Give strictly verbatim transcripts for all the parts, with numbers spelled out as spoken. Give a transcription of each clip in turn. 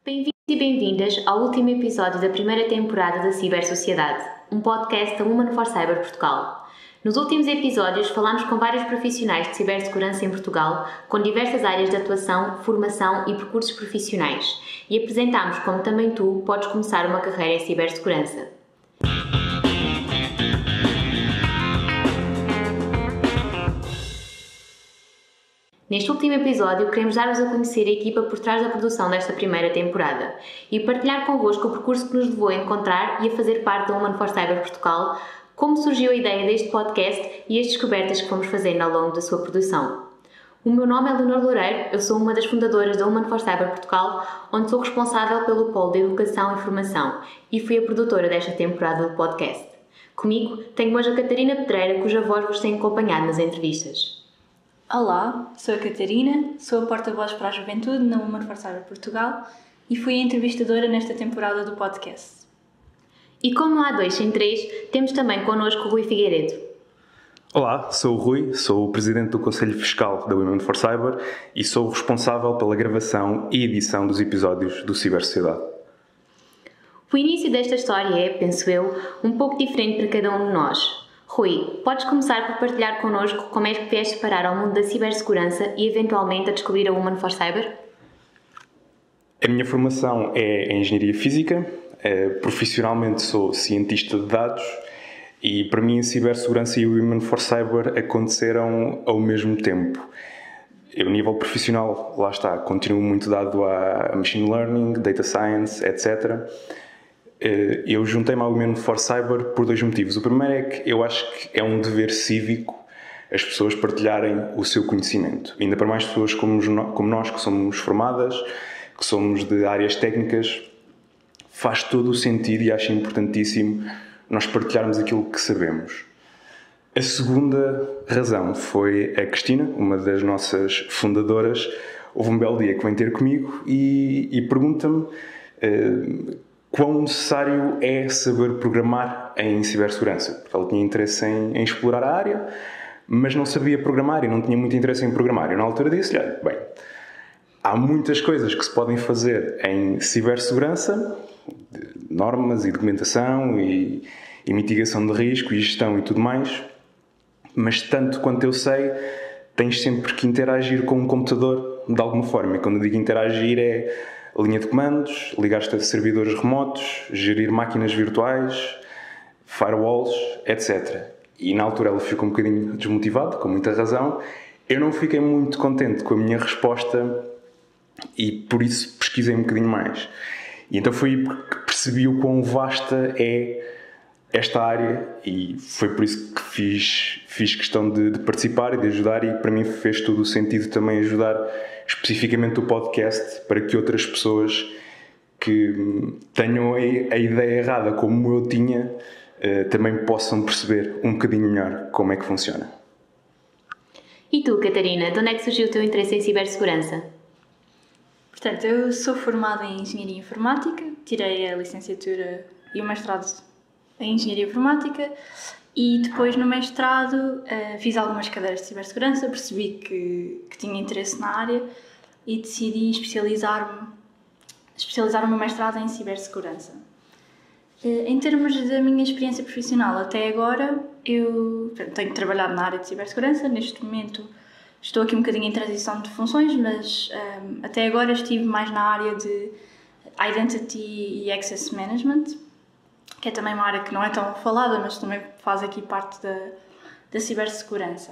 Bem-vindos e bem-vindas ao último episódio da primeira temporada da Cibersociedade, um podcast da Women for Cyber Portugal. Nos últimos episódios falámos com vários profissionais de cibersegurança em Portugal, com diversas áreas de atuação, formação e percursos profissionais, e apresentámos como também tu podes começar uma carreira em cibersegurança. Neste último episódio, queremos dar-vos a conhecer a equipa por trás da produção desta primeira temporada e partilhar convosco o percurso que nos levou a encontrar e a fazer parte da Women for Cyber Portugal, como surgiu a ideia deste podcast e as descobertas que fomos fazendo ao longo da sua produção. O meu nome é Leonor Loureiro, eu sou uma das fundadoras da Women for Cyber Portugal, onde sou responsável pelo polo de Educação e Formação e fui a produtora desta temporada do podcast. Comigo tenho hoje a Catarina Pedreira, cuja voz vos tem acompanhado nas entrevistas. Olá, sou a Catarina, sou a porta-voz para a juventude na Women for Cyber Portugal e fui a entrevistadora nesta temporada do podcast. E como não há dois sem três, temos também connosco o Rui Figueiredo. Olá, sou o Rui, sou o Presidente do Conselho Fiscal da Women for Cyber e sou o responsável pela gravação e edição dos episódios do Cibersociedade. O início desta história é, penso eu, um pouco diferente para cada um de nós. Rui, podes começar por partilhar connosco como é que vieste parar ao mundo da cibersegurança e eventualmente a descobrir a Women for Cyber? A minha formação é em Engenharia Física, profissionalmente sou cientista de dados e para mim a cibersegurança e o Women for Cyber aconteceram ao mesmo tempo. Eu, a nível profissional, lá está, continuo muito dado a Machine Learning, Data Science, etcétera. Eu juntei-me ao Women for Cyber por dois motivos. O primeiro é que eu acho que é um dever cívico as pessoas partilharem o seu conhecimento. Ainda para mais pessoas como nós, que somos formadas, que somos de áreas técnicas, faz todo o sentido e acho importantíssimo nós partilharmos aquilo que sabemos. A segunda razão foi a Cristina, uma das nossas fundadoras. Houve um belo dia que vem ter comigo e, e pergunta-me uh, quão necessário é saber programar em cibersegurança. Porque ela tinha interesse em, em explorar a área, mas não sabia programar e não tinha muito interesse em programar. Eu na altura disse-lhe, olha, bem, há muitas coisas que se podem fazer em cibersegurança, normas e documentação e, e mitigação de risco e gestão e tudo mais, mas tanto quanto eu sei, tens sempre que interagir com um computador de alguma forma. E quando eu digo interagir é linha de comandos, ligar-te a servidores remotos, gerir máquinas virtuais, firewalls, etcétera. E na altura ela ficou um bocadinho desmotivada, com muita razão. Eu não fiquei muito contente com a minha resposta e por isso pesquisei um bocadinho mais. E então foi que percebi o quão vasta é esta área e foi por isso que fiz, fiz questão de, de participar e de ajudar, e para mim fez todo o sentido também ajudar especificamente o podcast para que outras pessoas que tenham a, a ideia errada como eu tinha eh, também possam perceber um bocadinho melhor como é que funciona. E tu, Catarina, de onde é que surgiu o teu interesse em cibersegurança? Portanto, eu sou formada em Engenharia Informática, tirei a licenciatura e o mestrado em Engenharia Informática e depois no mestrado uh, fiz algumas cadeiras de cibersegurança, percebi que, que tinha interesse na área e decidi especializar-me, especializar o meu mestrado em cibersegurança. Uh, em termos da minha experiência profissional até agora, eu tenho trabalhado na área de cibersegurança, neste momento estou aqui um bocadinho em transição de funções, mas um, até agora estive mais na área de Identity e Access Management, que é também uma área que não é tão falada, mas também faz aqui parte da, da cibersegurança.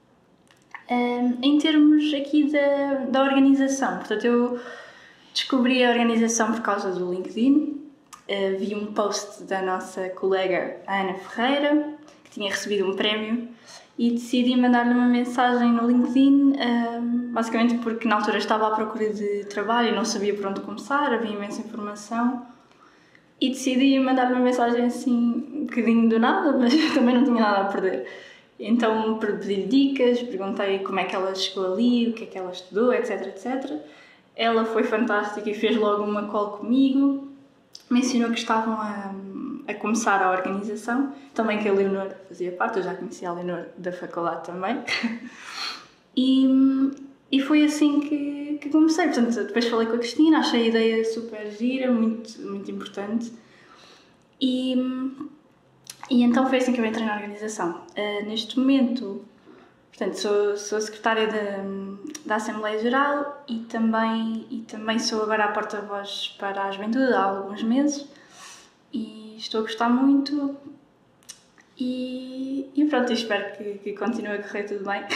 Um, em termos aqui da, da organização, portanto, eu descobri a organização por causa do LinkedIn, uh, vi um post da nossa colega Ana Ferreira, que tinha recebido um prémio, e decidi mandar-lhe uma mensagem no LinkedIn, um, basicamente porque na altura estava à procura de trabalho e não sabia por onde começar, havia imensa informação, e decidi mandar-lhe uma mensagem assim, um bocadinho do nada, mas também não tinha nada a perder. Então pedi-lhe dicas, perguntei como é que ela chegou ali, o que é que ela estudou, etc, etcétera. Ela foi fantástica e fez logo uma call comigo, mencionou que estavam a, a começar a organização, também que a Leonor fazia parte, eu já conhecia a Leonor da faculdade também. E, e foi assim que, que comecei. Portanto, depois falei com a Cristina, achei a ideia super gira, muito, muito importante. E, e então foi assim que eu entrei na organização. Uh, neste momento, portanto, sou, sou secretária de, da Assembleia Geral e também, e também sou agora a porta-voz para a juventude há alguns meses. E estou a gostar muito e, e pronto, espero que, que continue a correr tudo bem.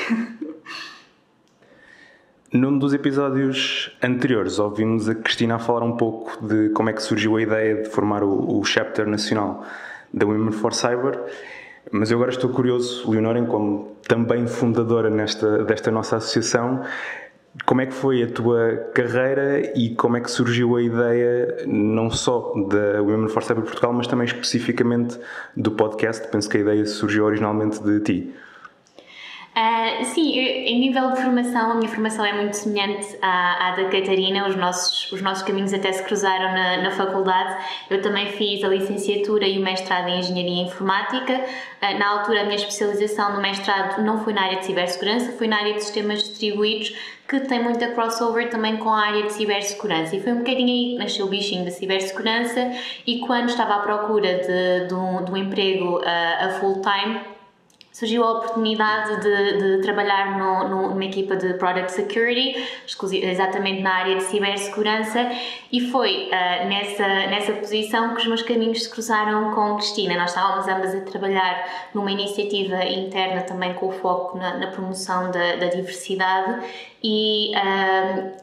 Num dos episódios anteriores ouvimos a Cristina a falar um pouco de como é que surgiu a ideia de formar o, o chapter nacional da Women for Cyber, mas eu agora estou curioso, Leonora, como também fundadora nesta, desta nossa associação, como é que foi a tua carreira e como é que surgiu a ideia não só da Women for Cyber Portugal, mas também especificamente do podcast? Penso que a ideia surgiu originalmente de ti. Uh, sim, eu, em nível de formação, a minha formação é muito semelhante à, à da Catarina, os nossos, os nossos caminhos até se cruzaram na, na faculdade. Eu também fiz a licenciatura e o mestrado em Engenharia Informática. Uh, na altura, a minha especialização no mestrado não foi na área de cibersegurança, foi na área de sistemas distribuídos, que tem muita crossover também com a área de cibersegurança. E foi um bocadinho aí que nasceu o bichinho da cibersegurança, e quando estava à procura de, de, um, de um emprego uh, a full-time, surgiu a oportunidade de, de trabalhar no, no, numa equipa de Product Security, exatamente na área de cibersegurança, e foi uh, nessa, nessa posição que os meus caminhos se cruzaram com Cristina. Nós estávamos ambas a trabalhar numa iniciativa interna também com o foco na, na promoção da, da diversidade e uh,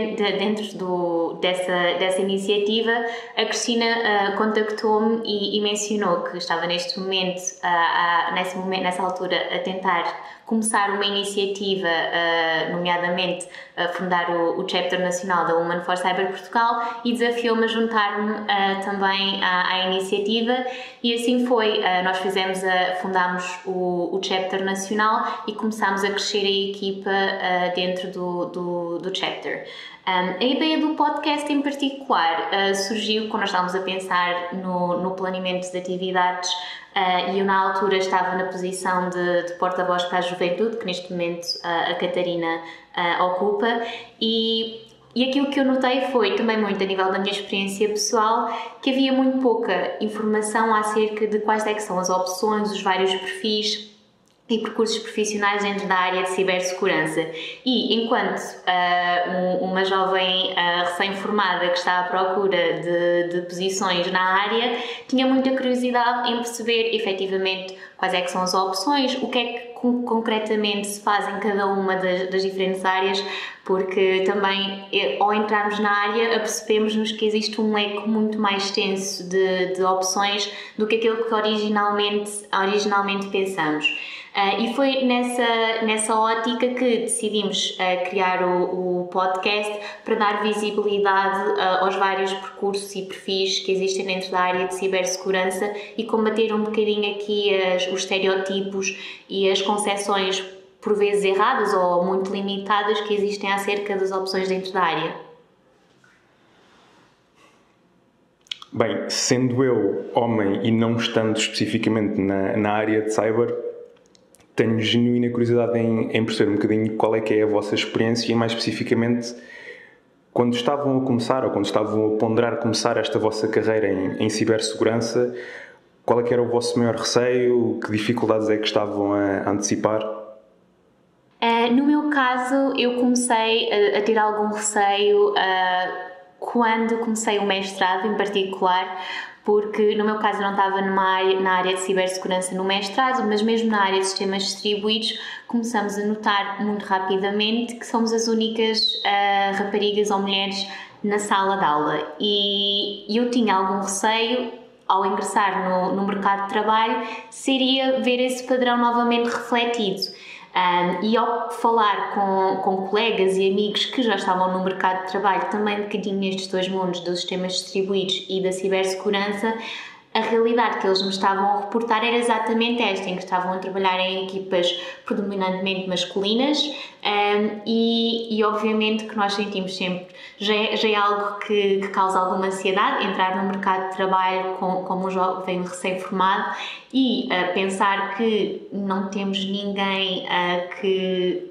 dentro do, dessa, dessa iniciativa, a Cristina uh, contactou-me e, e mencionou que estava neste momento, uh, a, nesse momento, nessa altura, a tentar começar uma iniciativa, uh, nomeadamente a fundar o, o Chapter Nacional da Women for Cyber Portugal, e desafiou-me a juntar-me uh, também à, à iniciativa, e assim foi. Uh, nós fizemos a, fundámos o, o Chapter Nacional e começámos a crescer a equipa uh, dentro do, do, do Chapter. Um, a ideia do podcast em particular uh, surgiu quando nós estávamos a pensar no, no planeamento de atividades, uh, e eu na altura estava na posição de, de porta-voz para a juventude, que neste momento uh, a Catarina uh, ocupa, e, e aquilo que eu notei foi também muito a nível da minha experiência pessoal, que havia muito pouca informação acerca de quais é que são as opções, os vários perfis e percursos profissionais dentro da área de cibersegurança. E enquanto uh, um, uma jovem uh, recém-formada que está à procura de, de posições na área, tinha muita curiosidade em perceber efetivamente quais é que são as opções, o que é que con- concretamente se faz em cada uma das, das diferentes áreas, porque também ao entrarmos na área apercebemos-nos que existe um leque muito mais extenso de, de opções do que aquilo que originalmente, originalmente pensamos. Uh, e foi nessa, nessa ótica que decidimos uh, criar o, o podcast para dar visibilidade uh, aos vários percursos e perfis que existem dentro da área de cibersegurança e combater um bocadinho aqui as, os estereótipos e as concepções por vezes erradas ou muito limitadas que existem acerca das opções dentro da área. Bem, sendo eu homem e não estando especificamente na, na área de cyber, tenho genuína curiosidade em, em perceber um bocadinho qual é que é a vossa experiência e, mais especificamente, quando estavam a começar ou quando estavam a ponderar começar esta vossa carreira em, em cibersegurança, qual é que era o vosso maior receio? Que dificuldades é que estavam a, a antecipar? Uh, no meu caso, eu comecei a, a ter algum receio uh, quando comecei o mestrado, em particular, porque no meu caso eu não estava numa área, na área de cibersegurança no mestrado, mas mesmo na área de sistemas distribuídos começamos a notar muito rapidamente que somos as únicas uh, raparigas ou mulheres na sala de aula, e eu tinha algum receio ao ingressar no, no mercado de trabalho, seria ver esse padrão novamente refletido. Um, e ao falar com, com colegas e amigos que já estavam no mercado de trabalho também um bocadinho nestes dois mundos dos sistemas distribuídos e da cibersegurança, a realidade que eles me estavam a reportar era exatamente esta, em que estavam a trabalhar em equipas predominantemente masculinas, um, e, e obviamente que nós sentimos sempre, já é, já é algo que, que causa alguma ansiedade, entrar no mercado de trabalho com, como um jovem recém-formado e uh, pensar que não temos ninguém uh, que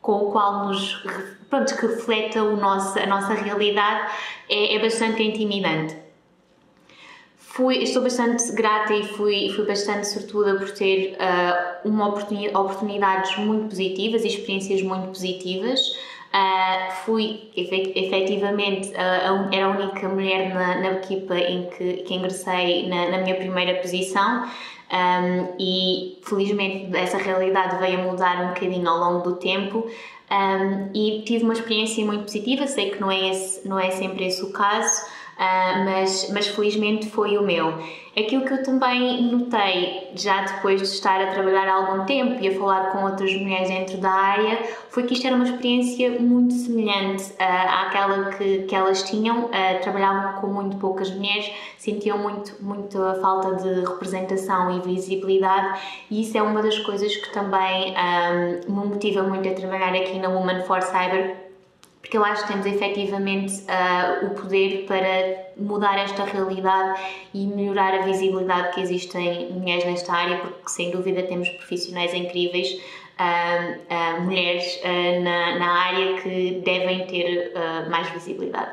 com o qual nos, pronto, que reflete o nosso, a nossa realidade, é, é bastante intimidante. Fui, estou bastante grata e fui, fui bastante sortuda por ter uh, uma oportuni oportunidades muito positivas e experiências muito positivas. Uh, fui, efet efetivamente, uh, a, era a única mulher na, na equipa em que, que ingressei na, na minha primeira posição. Um, e felizmente essa realidade veio a mudar um bocadinho ao longo do tempo, um, e tive uma experiência muito positiva. Sei que não é, esse, não é sempre esse o caso, uh, mas, mas felizmente foi o meu. Aquilo que eu também notei, já depois de estar a trabalhar há algum tempo e a falar com outras mulheres dentro da área, foi que isto era uma experiência muito semelhante uh, àquela que, que elas tinham. Uh, trabalhavam com muito poucas mulheres, sentiam muito, muito a falta de representação e visibilidade, e isso é uma das coisas que também um, me motiva muito a trabalhar aqui na Women for Cyber, porque eu acho que temos efetivamente uh, o poder para mudar esta realidade e melhorar a visibilidade que existem mulheres nesta área, porque sem dúvida temos profissionais incríveis, uh, uh, mulheres uh, na, na área, que devem ter uh, mais visibilidade.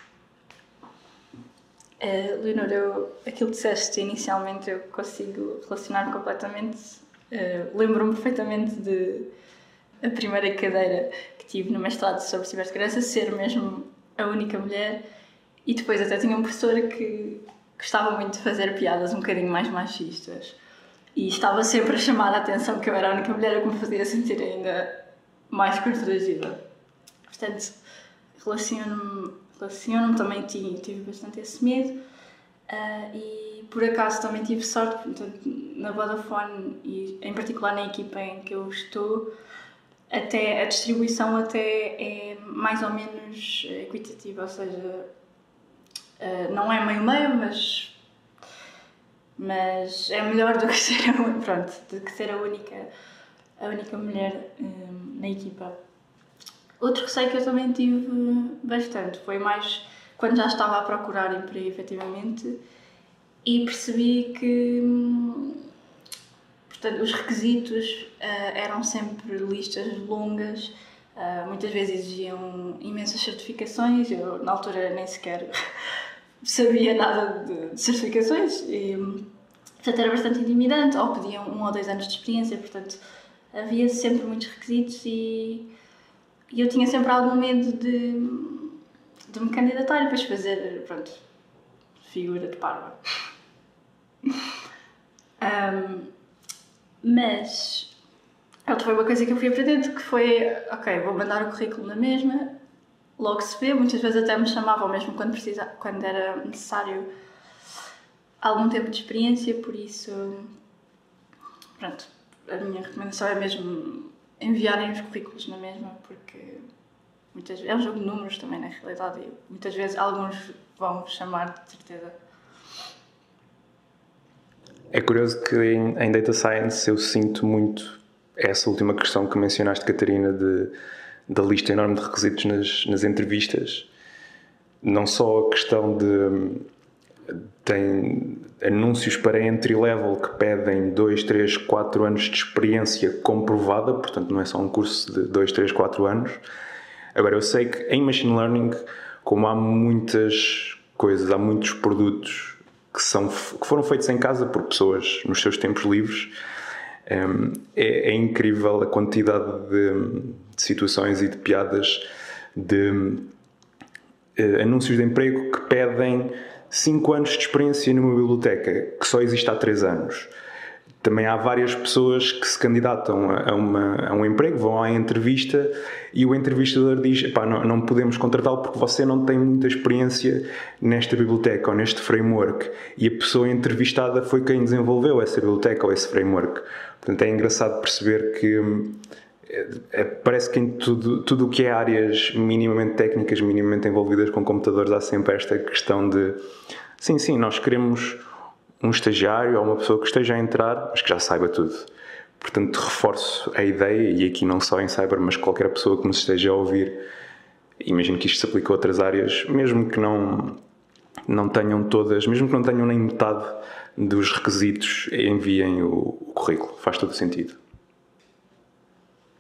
Uh, Leonor, eu, aquilo que disseste inicialmente eu consigo relacionar completamente. Uh, Lembro-me perfeitamente de a primeira cadeira que tive no mestrado sobre cibersegurança ser mesmo a única mulher, e depois até tinha um professor que gostava muito de fazer piadas um bocadinho mais machistas e estava sempre a chamar a atenção que eu era a única mulher, o que me fazia sentir ainda mais constrangida. Portanto, relaciono-me relaciono-me também tive, tive bastante esse medo, uh, e por acaso também tive sorte. Portanto, na Vodafone e em particular na equipa em que eu estou, até a distribuição até é mais ou menos equitativa, ou seja, uh, não é meio-meio, mas, mas é melhor do que ser a, pronto, do que ser a única, a única mulher um, na equipa. Outro receio que eu também tive bastante foi mais quando já estava a procurar emprego, efetivamente, e percebi que, portanto, os requisitos uh, eram sempre listas longas, uh, muitas vezes exigiam imensas certificações. Eu, na altura, nem sequer sabia nada de, de certificações, e, portanto, era bastante intimidante, ou pediam um ou dois anos de experiência. Portanto, havia sempre muitos requisitos e E eu tinha sempre algum medo de, de me candidatar e depois fazer, pronto, figura de parva. um, mas, pronto, foi uma coisa que eu fui aprendendo, que foi, ok, vou mandar o currículo na mesma, logo se vê. Muitas vezes até me chamavam mesmo quando, precisa, quando era necessário algum tempo de experiência, por isso, pronto, a minha recomendação é mesmo enviarem os currículos na mesma, porque muitas vezes é um jogo de números também, na realidade, e muitas vezes alguns vão chamar, de certeza. É curioso que em, em Data Science eu sinto muito essa última questão que mencionaste, Catarina, de, da lista enorme de requisitos nas, nas entrevistas. Não só a questão de tem anúncios para entry-level que pedem dois, três, quatro anos de experiência comprovada, portanto não é só um curso de dois, três, quatro anos. Agora, eu sei que em Machine Learning, como há muitas coisas, há muitos produtos que, são, que foram feitos em casa por pessoas nos seus tempos livres, é, é incrível a quantidade de, de situações e de piadas de uh, anúncios de emprego que pedem cinco anos de experiência numa biblioteca que só existe há três anos. Também há várias pessoas que se candidatam a, uma, a um emprego, vão à entrevista e o entrevistador diz: "Epá, não, não podemos contratá-lo porque você não tem muita experiência nesta biblioteca ou neste framework." E a pessoa entrevistada foi quem desenvolveu essa biblioteca ou esse framework. Portanto, é engraçado perceber que é, é, parece que em tudo, tudo o que é áreas minimamente técnicas, minimamente envolvidas com computadores, há sempre esta questão de sim, sim, nós queremos um estagiário ou uma pessoa que esteja a entrar, mas que já saiba tudo. Portanto, reforço a ideia, e aqui não só em cyber, mas qualquer pessoa que nos esteja a ouvir, imagino que isto se aplica a outras áreas, mesmo que não, não tenham todas, mesmo que não tenham nem metade dos requisitos, enviem o, o currículo. Faz todo o sentido.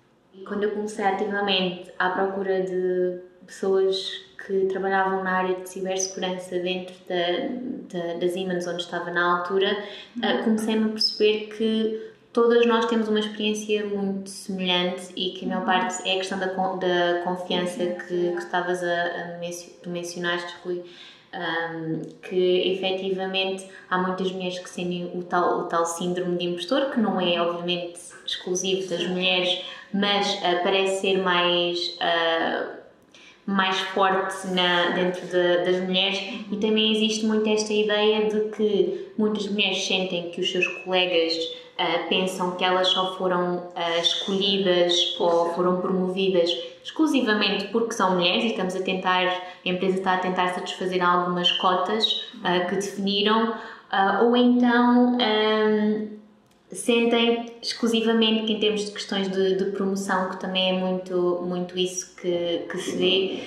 Quando eu comecei ativamente à procura de pessoas que trabalhavam na área de cibersegurança dentro da, da, da Siemens, onde estava na altura, uhum. comecei-me a perceber que todas nós temos uma experiência muito semelhante e que a maior parte é a questão da, da confiança que, que estavas a, a mencio, tu mencionaste, Rui, um, que efetivamente há muitas mulheres que sentem o tal, o tal síndrome de impostor, que não é obviamente exclusivo das mulheres, mas uh, parece ser mais... Uh, mais forte na, dentro de, das mulheres, e também existe muito esta ideia de que muitas mulheres sentem que os seus colegas uh, pensam que elas só foram uh, escolhidas ou foram promovidas exclusivamente porque são mulheres, e estamos a tentar, a empresa está a tentar satisfazer algumas cotas uh, que definiram, uh, ou então um, sentem exclusivamente que em termos de questões de, de promoção, que também é muito, muito isso que, que se vê,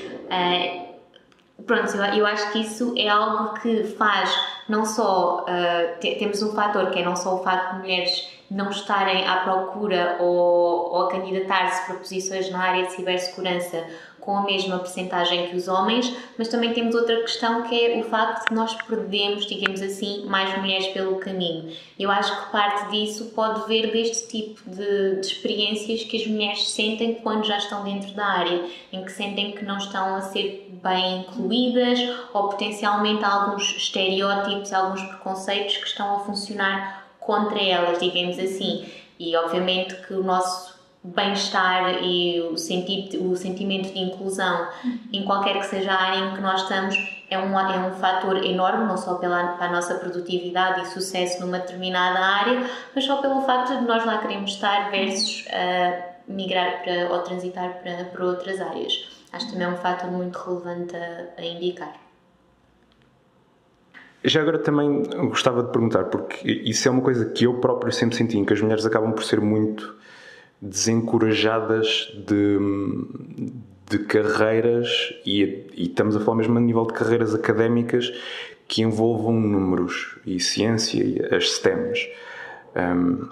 uh, pronto, eu, eu acho que isso é algo que faz não só, uh, te, temos um fator que é não só o facto de mulheres não estarem à procura ou, ou a candidatar-se para posições na área de cibersegurança com a mesma percentagem que os homens, mas também temos outra questão, que é o facto de nós perdemos, digamos assim, mais mulheres pelo caminho. Eu acho que parte disso pode vir deste tipo de, de experiências que as mulheres sentem quando já estão dentro da área, em que sentem que não estão a ser bem incluídas, ou potencialmente há alguns estereótipos, alguns preconceitos que estão a funcionar contra elas, digamos assim. E obviamente que o nosso bem-estar e o, sentido, o sentimento de inclusão em qualquer que seja a área em que nós estamos é um, é um fator enorme, não só pela, para a nossa produtividade e sucesso numa determinada área, mas só pelo facto de nós lá queremos estar versus uh, migrar para, ou transitar para, para outras áreas. Acho que também é um fator muito relevante a, a indicar. Já agora também gostava de perguntar, porque isso é uma coisa que eu próprio sempre senti, que as mulheres acabam por ser muito desencorajadas de, de carreiras, e, e estamos a falar mesmo a nível de carreiras académicas que envolvam números e ciência e as S T E Ms. Um,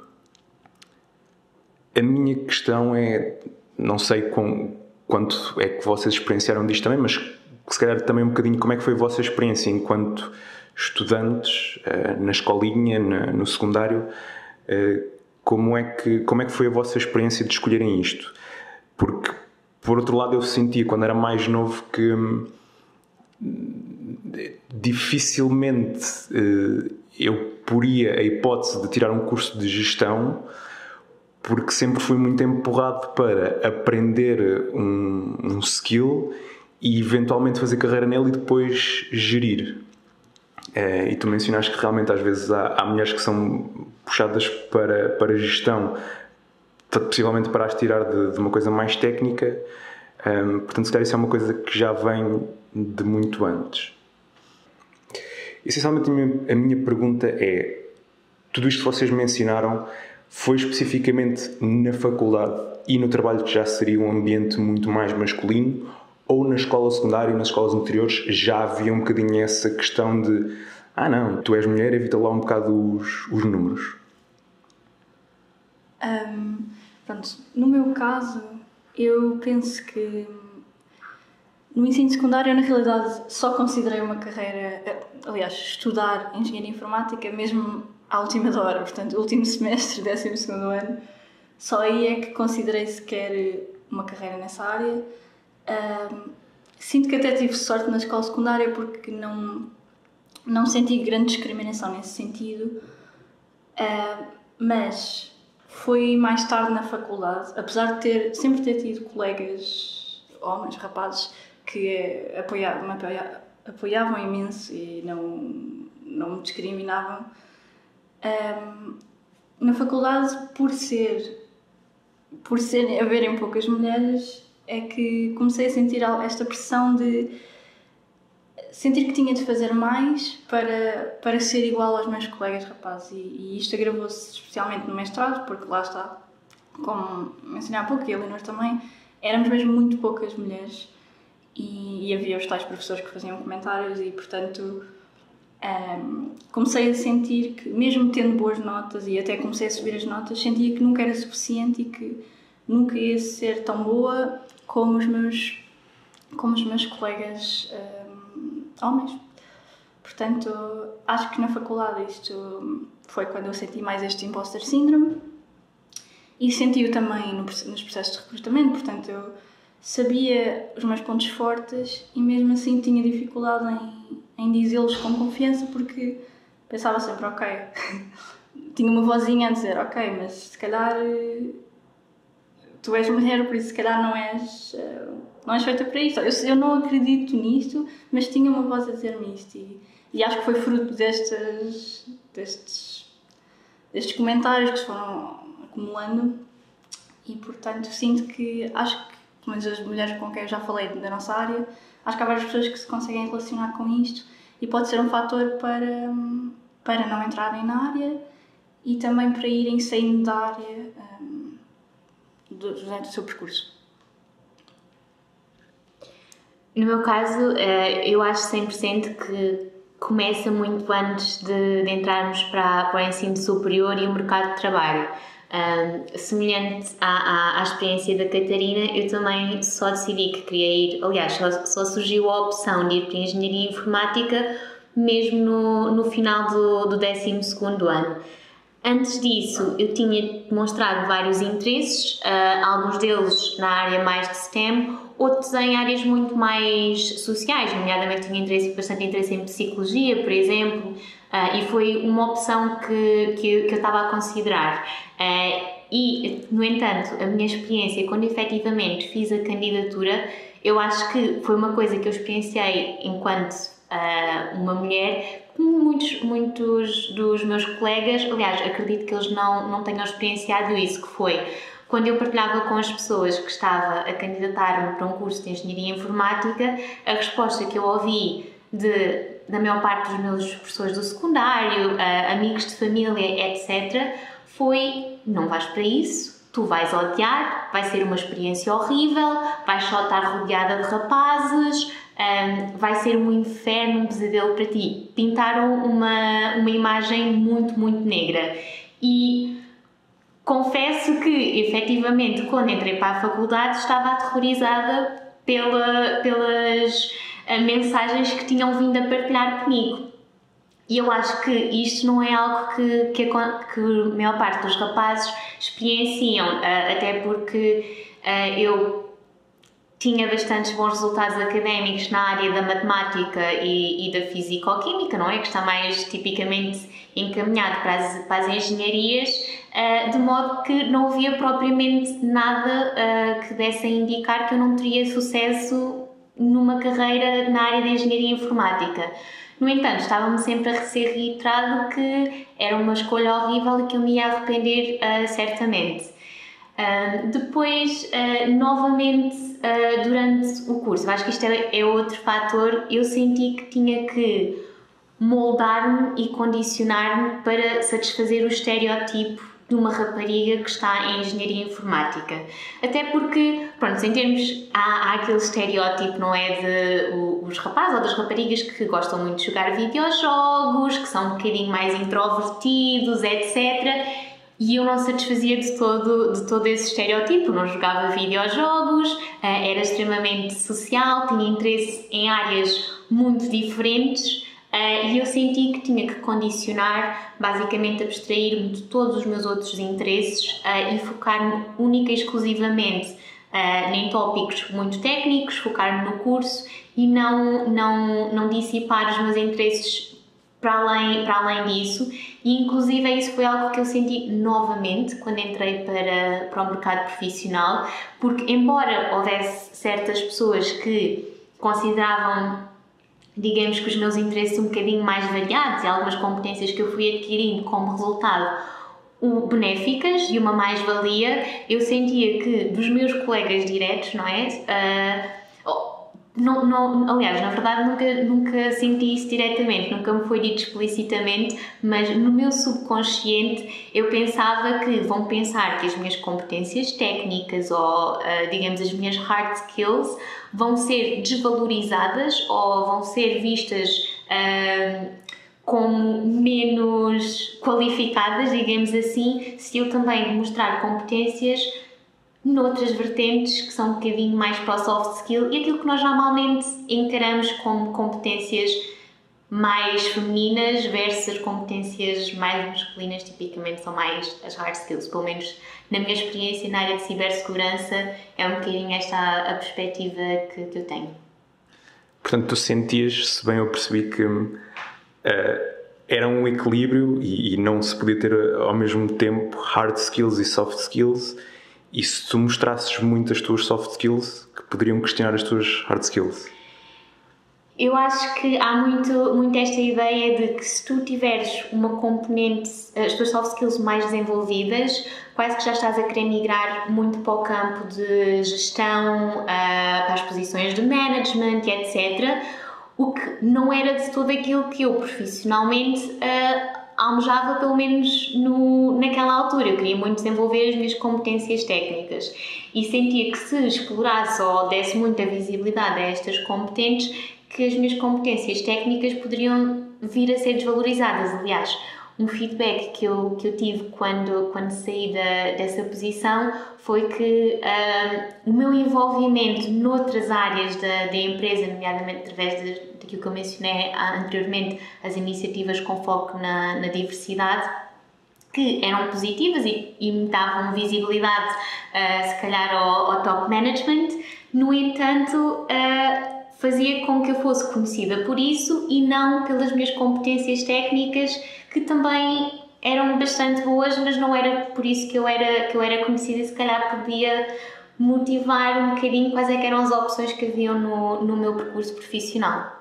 a minha questão é, não sei com, quanto é que vocês experienciaram disto também, mas se calhar também um bocadinho como é que foi a vossa experiência enquanto estudantes uh, na escolinha, na, no secundário. uh, Como é, que, como é que foi a vossa experiência de escolherem isto? Porque, por outro lado, eu sentia, quando era mais novo, que hum, dificilmente eh, eu poria a hipótese de tirar um curso de gestão, porque sempre fui muito empurrado para aprender um, um skill e, eventualmente, fazer carreira nele e depois gerir. É, e tu mencionaste que realmente às vezes há, há mulheres que são puxadas para, para gestão, possivelmente para as tirar de, de uma coisa mais técnica. Um, portanto, se calhar isso é uma coisa que já vem de muito antes. Essencialmente, a minha, a minha pergunta é: tudo isto que vocês mencionaram foi especificamente na faculdade e no trabalho, que já seria um ambiente muito mais masculino, ou na escola secundária e nas escolas anteriores já havia um bocadinho essa questão de ah não, tu és mulher, evita lá um bocado os, os números? Um, pronto, no meu caso, eu penso que no ensino secundário eu na realidade só considerei uma carreira, aliás, estudar engenharia informática mesmo à última hora, portanto, último semestre, décimo segundo ano, só aí é que considerei sequer uma carreira nessa área. Um, sinto que até tive sorte na escola secundária, porque não, não senti grande discriminação nesse sentido, uh, mas foi mais tarde na faculdade, apesar de ter, sempre ter tido colegas, homens, rapazes, que apoiavam, me apoiavam, apoiavam imenso e não, não me discriminavam. Um, na faculdade, por ser, por ser haverem poucas mulheres, é que comecei a sentir esta pressão de sentir que tinha de fazer mais para, para ser igual aos meus colegas rapazes, e, e isto agravou-se especialmente no mestrado, porque lá está, como mencionei há pouco, e a Leonor também, éramos mesmo muito poucas mulheres, e, e havia os tais professores que faziam comentários, e portanto um, comecei a sentir que, mesmo tendo boas notas, e até comecei a subir as notas, sentia que nunca era suficiente e que nunca ia ser tão boa como os meus, como os meus colegas um, homens. Portanto, acho que na faculdade isto foi quando eu senti mais este imposter syndrome e senti-o também no, nos processos de recrutamento. Portanto, eu sabia os meus pontos fortes e mesmo assim tinha dificuldade em, em dizê-los com confiança, porque pensava sempre, ok, tinha uma vozinha a dizer, ok, mas se calhar tu és mulher, por isso se calhar não és, não és feita para isto. Eu, eu não acredito nisto, mas tinha uma voz a dizer-me isto. E, e acho que foi fruto destes, destes, destes comentários que se foram acumulando e, portanto, sinto que, acho que, pelo menos as mulheres com quem eu já falei da nossa área, acho que há várias pessoas que se conseguem relacionar com isto e pode ser um fator para, para não entrarem na área e também para irem saindo da área um, durante o seu percurso. No meu caso, eu acho cem por cento que começa muito antes de, de entrarmos para, para o ensino superior e o mercado de trabalho. Um, semelhante à, à, à experiência da Catarina, eu também só decidi que queria ir, aliás, só, só surgiu a opção de ir para a Engenharia Informática mesmo no, no final do, do décimo segundo ano. Antes disso, eu tinha demonstrado vários interesses, uh, alguns deles na área mais de STEM, outros em áreas muito mais sociais, nomeadamente tinha interesse, bastante interesse em psicologia, por exemplo, uh, e foi uma opção que, que, eu, que eu estava a considerar. Uh, e, no entanto, a minha experiência, quando efetivamente fiz a candidatura, eu acho que foi uma coisa que eu experienciei enquanto uh, uma mulher, como muitos, muitos dos meus colegas, aliás, acredito que eles não, não tenham experienciado isso, que foi quando eu partilhava com as pessoas que estava a candidatar-me para um curso de Engenharia Informática, a resposta que eu ouvi de, da maior parte dos meus professores do secundário, uh, amigos de família, etcétera, foi: não vais para isso, tu vais odiar, vai ser uma experiência horrível, vais só estar rodeada de rapazes, um, vai ser um inferno, um pesadelo para ti. Pintaram uma, uma imagem muito, muito negra. E confesso que, efetivamente, quando entrei para a faculdade, estava aterrorizada pela, pelas uh, mensagens que tinham vindo a partilhar comigo. E eu acho que isto não é algo que, que, a, que a maior parte dos rapazes experienciam, uh, até porque uh, eu tinha bastantes bons resultados académicos na área da matemática e, e da físico-química, não é? Que está mais tipicamente encaminhado para as, para as engenharias, uh, de modo que não havia propriamente nada uh, que desse a indicar que eu não teria sucesso numa carreira na área da engenharia informática. No entanto, estava-me sempre a ser reiterado que era uma escolha horrível e que eu me ia arrepender uh, certamente. Uh, depois, uh, novamente, uh, durante o curso, eu acho que isto é, é outro fator, eu senti que tinha que moldar-me e condicionar-me para satisfazer o estereótipo de uma rapariga que está em Engenharia Informática. Até porque, pronto, em termos, há, há aquele estereótipo, não é, de o, os rapazes ou das raparigas que gostam muito de jogar videojogos, que são um bocadinho mais introvertidos, etcétera. E eu não satisfazia de todo, de todo esse estereótipo, não jogava videojogos, era extremamente social, tinha interesse em áreas muito diferentes. Uh, e eu senti que tinha que condicionar, basicamente abstrair-me de todos os meus outros interesses uh, e focar-me única e exclusivamente uh, em tópicos muito técnicos, focar-me no curso e não, não, não dissipar os meus interesses para além, para além disso. E inclusive isso foi algo que eu senti novamente quando entrei para, para o mercado profissional, porque embora houvesse certas pessoas que consideravam, digamos, que os meus interesses um bocadinho mais variados e algumas competências que eu fui adquirindo como resultado benéficas e uma mais-valia, eu sentia que dos meus colegas diretos, não é? Uh, não, não, aliás, na verdade nunca, nunca senti isso diretamente, nunca me foi dito explicitamente, mas no meu subconsciente eu pensava que vão pensar que as minhas competências técnicas ou, uh, digamos, as minhas hard skills vão ser desvalorizadas ou vão ser vistas uh, como menos qualificadas, digamos assim, se eu também mostrar competências noutras vertentes que são um bocadinho mais para o soft skill e aquilo que nós normalmente encaramos como competências mais femininas versus competências mais masculinas, tipicamente são mais as hard skills. Pelo menos na minha experiência na área de cibersegurança é um bocadinho esta a perspectiva que, que eu tenho. Portanto, tu sentias, se bem eu percebi, que uh, era um equilíbrio e, e não se podia ter ao mesmo tempo hard skills e soft skills, e se tu mostrasses muito as tuas soft skills, que poderiam questionar as tuas hard skills? Eu acho que há muito, muito esta ideia de que se tu tiveres uma componente, as tuas soft skills mais desenvolvidas, quase que já estás a querer migrar muito para o campo de gestão, uh, para as posições de management e etcétera. O que não era de todo aquilo que eu profissionalmente uh, almejava, pelo menos no, naquela altura. Eu queria muito desenvolver as minhas competências técnicas e sentia que se explorasse ou desse muita visibilidade a estas competentes, que as minhas competências técnicas poderiam vir a ser desvalorizadas. Aliás, um feedback que eu, que eu tive quando, quando saí da, dessa posição foi que uh, o meu envolvimento noutras áreas da, da empresa, nomeadamente através de, daquilo que eu mencionei anteriormente, as iniciativas com foco na, na diversidade, que eram positivas e, e me davam visibilidade, uh, se calhar, ao, ao top management. No entanto, uh, fazia com que eu fosse conhecida por isso e não pelas minhas competências técnicas, que também eram bastante boas, mas não era por isso que eu era, que eu era conhecida e se calhar podia motivar um bocadinho quais é que eram as opções que haviam no, no meu percurso profissional.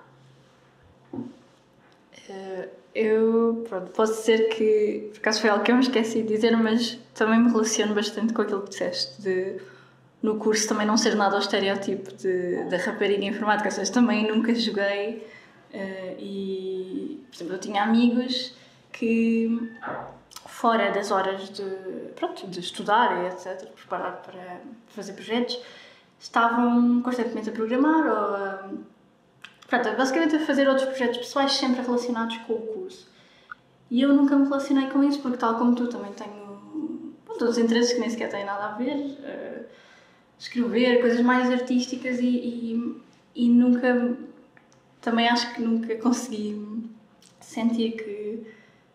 Uh, eu, pronto, posso dizer que, por acaso foi algo que eu me esqueci de dizer, mas também me relaciono bastante com aquilo que disseste, de no curso também não ser nada ao estereótipo de, da rapariga informática, ou seja, também nunca joguei uh, e, por exemplo, eu tinha amigos que, fora das horas de, pronto, de estudar e etcétera, preparar para fazer projetos, estavam constantemente a programar ou a, pronto, basicamente a fazer outros projetos pessoais sempre relacionados com o curso. E eu nunca me relacionei com isso, porque tal como tu também tenho pronto, outros interesses que nem sequer têm nada a ver, uh, escrever, coisas mais artísticas e, e, e nunca, também acho que nunca consegui sentir que,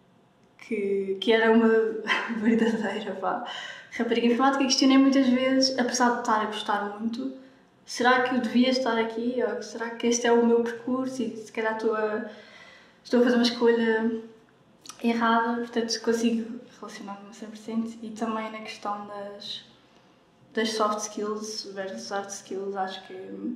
que, que era uma verdadeira pá, rapariga informática. E questionei muitas vezes, apesar de estar a gostar muito, será que eu devia estar aqui? Ou será que este é o meu percurso e se calhar estou a, estou a fazer uma escolha errada? Portanto, consigo relacionar-me a cem por cento. E também na questão das das soft skills versus hard skills, acho que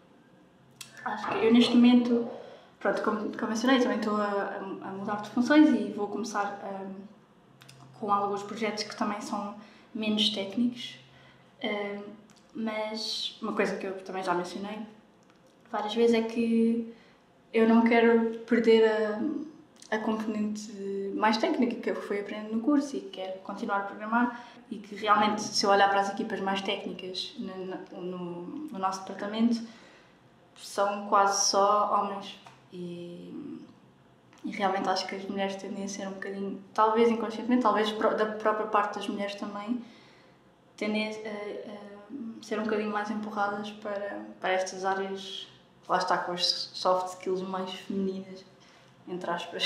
acho que eu neste momento, pronto, como, como mencionei, também estou a, a mudar de funções e vou começar um, com alguns projetos que também são menos técnicos, um, mas uma coisa que eu também já mencionei várias vezes é que eu não quero perder a, a componente mais técnica que eu fui aprendendo no curso e quero continuar a programar. E que realmente, se eu olhar para as equipas mais técnicas no, no, no nosso departamento, são quase só homens. E, e realmente acho que as mulheres tendem a ser um bocadinho, talvez inconscientemente, talvez da própria parte das mulheres também, tendem a, a, a ser um bocadinho mais empurradas para, para estas áreas, lá está, com as soft skills mais femininas, entre aspas.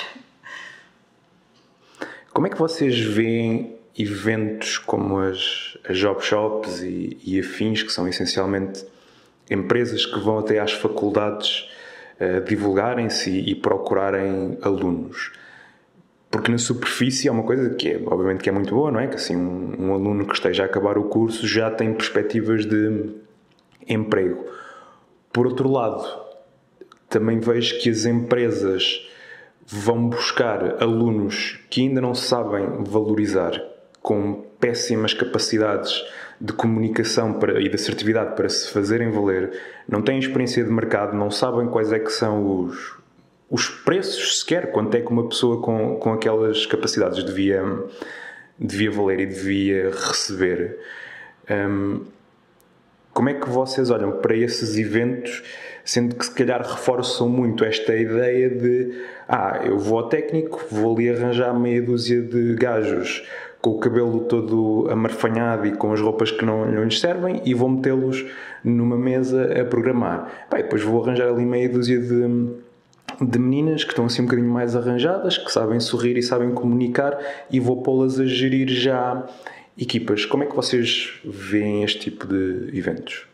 Como é que vocês veem eventos como as, as job shops e, e afins, que são essencialmente empresas que vão até às faculdades uh, divulgarem-se e, e procurarem alunos? Porque na superfície é uma coisa que é, obviamente que é muito boa, não é? Que assim um, um aluno que esteja a acabar o curso já tem perspectivas de emprego. Por outro lado, também vejo que as empresas vão buscar alunos que ainda não sabem valorizar, com péssimas capacidades de comunicação para, e de assertividade para se fazerem valer, não têm experiência de mercado, não sabem quais é que são os, os preços sequer, quanto é que uma pessoa com, com aquelas capacidades devia, devia valer e devia receber. Um, como é que vocês olham para esses eventos, sendo que se calhar reforçam muito esta ideia de ah, eu vou ao técnico, vou ali arranjar meia dúzia de gajos com o cabelo todo amarfanhado e com as roupas que não, não lhes servem, e vou metê-los numa mesa a programar. Pá, depois vou arranjar ali meia dúzia de, de meninas que estão assim um bocadinho mais arranjadas, que sabem sorrir e sabem comunicar, e vou pô-las a gerir já equipas. Como é que vocês veem este tipo de eventos?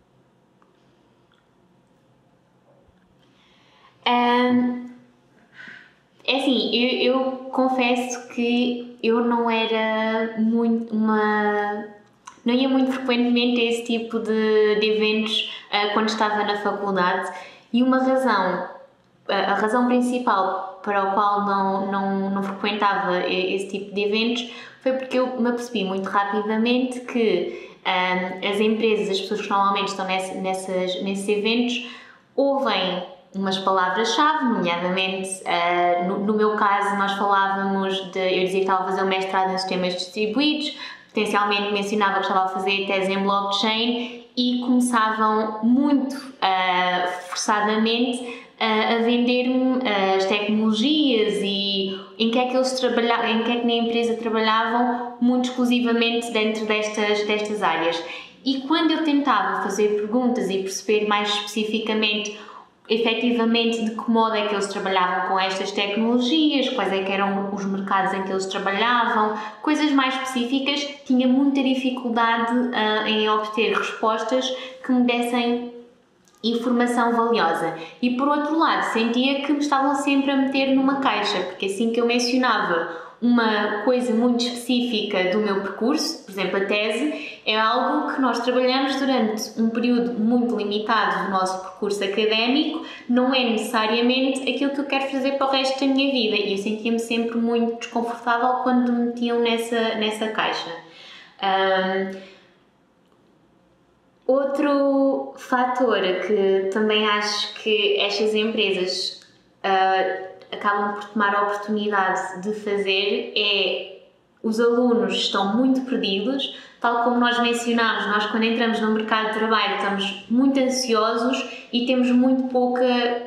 Um, é assim, eu, eu confesso que eu não era muito uma... não ia muito frequentemente a esse tipo de, de eventos uh, quando estava na faculdade, e uma razão, a, a razão principal para a qual não, não, não frequentava esse tipo de eventos foi porque eu me apercebi muito rapidamente que um, as empresas, as pessoas que normalmente estão nessa, nessas, nesses eventos, ouvem umas palavras-chave, nomeadamente, uh, no, no meu caso, nós falávamos de, eu dizia que estava a fazer um mestrado em sistemas distribuídos, potencialmente mencionava que estava a fazer tese em blockchain, e começavam muito uh, forçadamente uh, a vender-me uh, as tecnologias e em que é que eles trabalhavam, em que é que na empresa trabalhavam, muito exclusivamente dentro destas, destas áreas. E quando eu tentava fazer perguntas e perceber mais especificamente efetivamente de que modo é que eles trabalhavam com estas tecnologias, quais é que eram os mercados em que eles trabalhavam, coisas mais específicas, tinha muita dificuldade uh, em obter respostas que me dessem informação valiosa. E por outro lado, sentia que me estavam sempre a meter numa caixa, porque assim que eu mencionava uma coisa muito específica do meu percurso, por exemplo, a tese, é algo que nós trabalhamos durante um período muito limitado do nosso percurso académico, não é necessariamente aquilo que eu quero fazer para o resto da minha vida, e eu sentia-me sempre muito desconfortável quando me metiam nessa, nessa caixa. Um, outro fator que também acho que estas empresas uh, acabam por tomar a oportunidade de fazer é: os alunos estão muito perdidos, tal como nós mencionámos, nós quando entramos no mercado de trabalho estamos muito ansiosos e temos muito pouca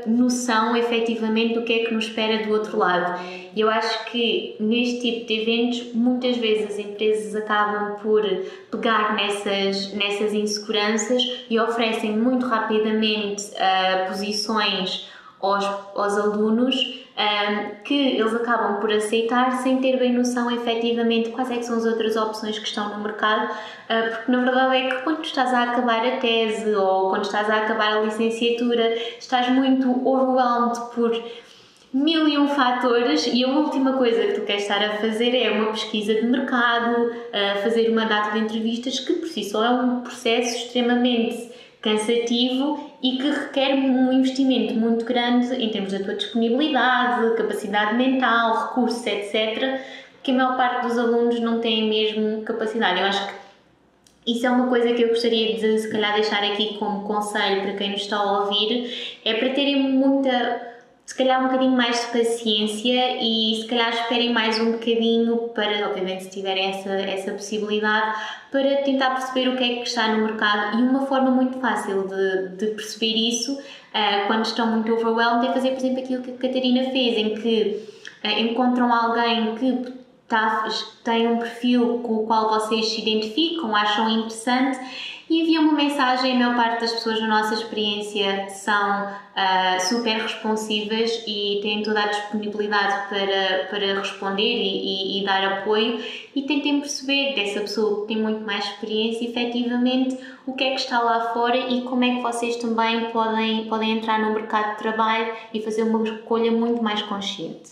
noção efetivamente do que é que nos espera do outro lado. E eu acho que neste tipo de eventos muitas vezes as empresas acabam por pegar nessas, nessas inseguranças e oferecem muito rapidamente uh, posições aos, aos alunos Um, que eles acabam por aceitar sem ter bem noção efetivamente quais é que são as outras opções que estão no mercado, uh, porque na verdade é que quando estás a acabar a tese ou quando estás a acabar a licenciatura estás muito overwhelmed por mil e um fatores, e a última coisa que tu queres estar a fazer é uma pesquisa de mercado, uh, fazer uma data de entrevistas, que por si só é um processo extremamente cansativo e que requer um investimento muito grande em termos da tua disponibilidade, capacidade mental, recursos, etcétera, que a maior parte dos alunos não têm mesmo capacidade. Eu acho que isso é uma coisa que eu gostaria de, se calhar, deixar aqui como conselho para quem nos está a ouvir, é para terem muita, se calhar um bocadinho mais de paciência e se calhar esperem mais um bocadinho para, obviamente se tiverem essa, essa possibilidade, para tentar perceber o que é que está no mercado. E uma forma muito fácil de, de perceber isso, uh, quando estão muito overwhelmed, é fazer, por exemplo, aquilo que a Catarina fez, em que uh, encontram alguém que tá, tem um perfil com o qual vocês se identificam, acham interessante, e enviam uma mensagem. A maior parte das pessoas, na nossa experiência, são uh, super responsivas e têm toda a disponibilidade para, para responder e, e, e dar apoio, e tentem perceber dessa pessoa que tem muito mais experiência, efetivamente, o que é que está lá fora e como é que vocês também podem, podem entrar no mercado de trabalho e fazer uma escolha muito mais consciente.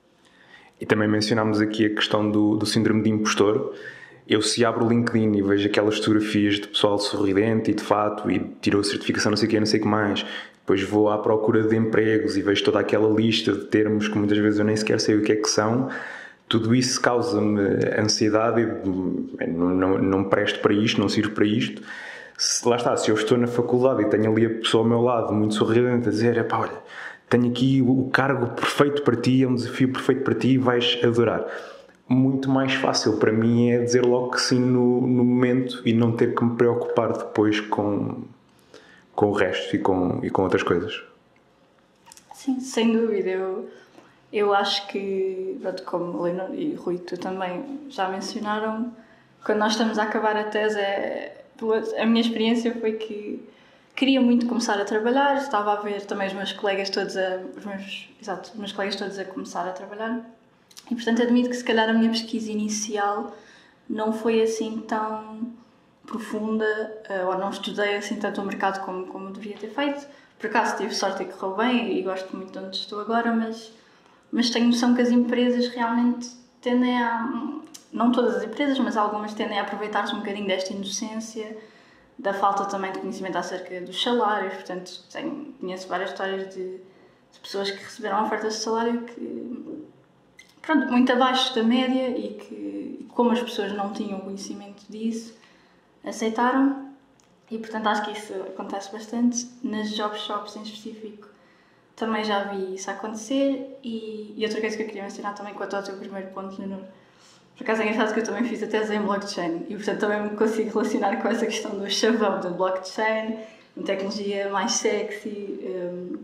E também mencionámos aqui a questão do, do síndrome de impostor. Eu, se abro o LinkedIn e vejo aquelas fotografias de pessoal sorridente e de fato e tirou a certificação não sei o que, não sei o que mais, depois vou à procura de empregos e vejo toda aquela lista de termos que muitas vezes eu nem sequer sei o que é que são, tudo isso causa-me ansiedade e não, não, não presto para isto, não sirvo para isto. Se, lá está, se eu estou na faculdade e tenho ali a pessoa ao meu lado muito sorridente a dizer: epá, olha, tenho aqui o cargo perfeito para ti, é um desafio perfeito para ti e vais adorar. Muito mais fácil para mim é dizer logo que sim no, no momento e não ter que me preocupar depois com, com o resto e com, e com outras coisas. Sim, sem dúvida. Eu, eu acho que, pronto, como Leonor e Rui, tu também já mencionaram, quando nós estamos a acabar a tese, é, a minha experiência foi que queria muito começar a trabalhar, estava a ver também os meus colegas todos a, os meus, exato, os meus colegas todos a começar a trabalhar e, portanto, admito que se calhar a minha pesquisa inicial não foi assim tão profunda, ou não estudei assim tanto o mercado como, como devia ter feito. Por acaso tive sorte e correu bem e gosto muito de onde estou agora, mas, mas tenho noção que as empresas realmente tendem a, não todas as empresas, mas algumas tendem a aproveitar-se um bocadinho desta inocência, da falta também de conhecimento acerca dos salários. Portanto, tenho, conheço várias histórias de, de pessoas que receberam ofertas de salário que, pronto, muito abaixo da média e que, como as pessoas não tinham conhecimento disso, aceitaram. E, portanto, acho que isso acontece bastante. Nas job shops em específico também já vi isso acontecer. E, e outra coisa que eu queria mencionar também quanto ao teu primeiro ponto, Leonor, por acaso é engraçado que eu também fiz a tese em blockchain e, portanto, também me consigo relacionar com essa questão do chavão da blockchain, uma tecnologia mais sexy, um,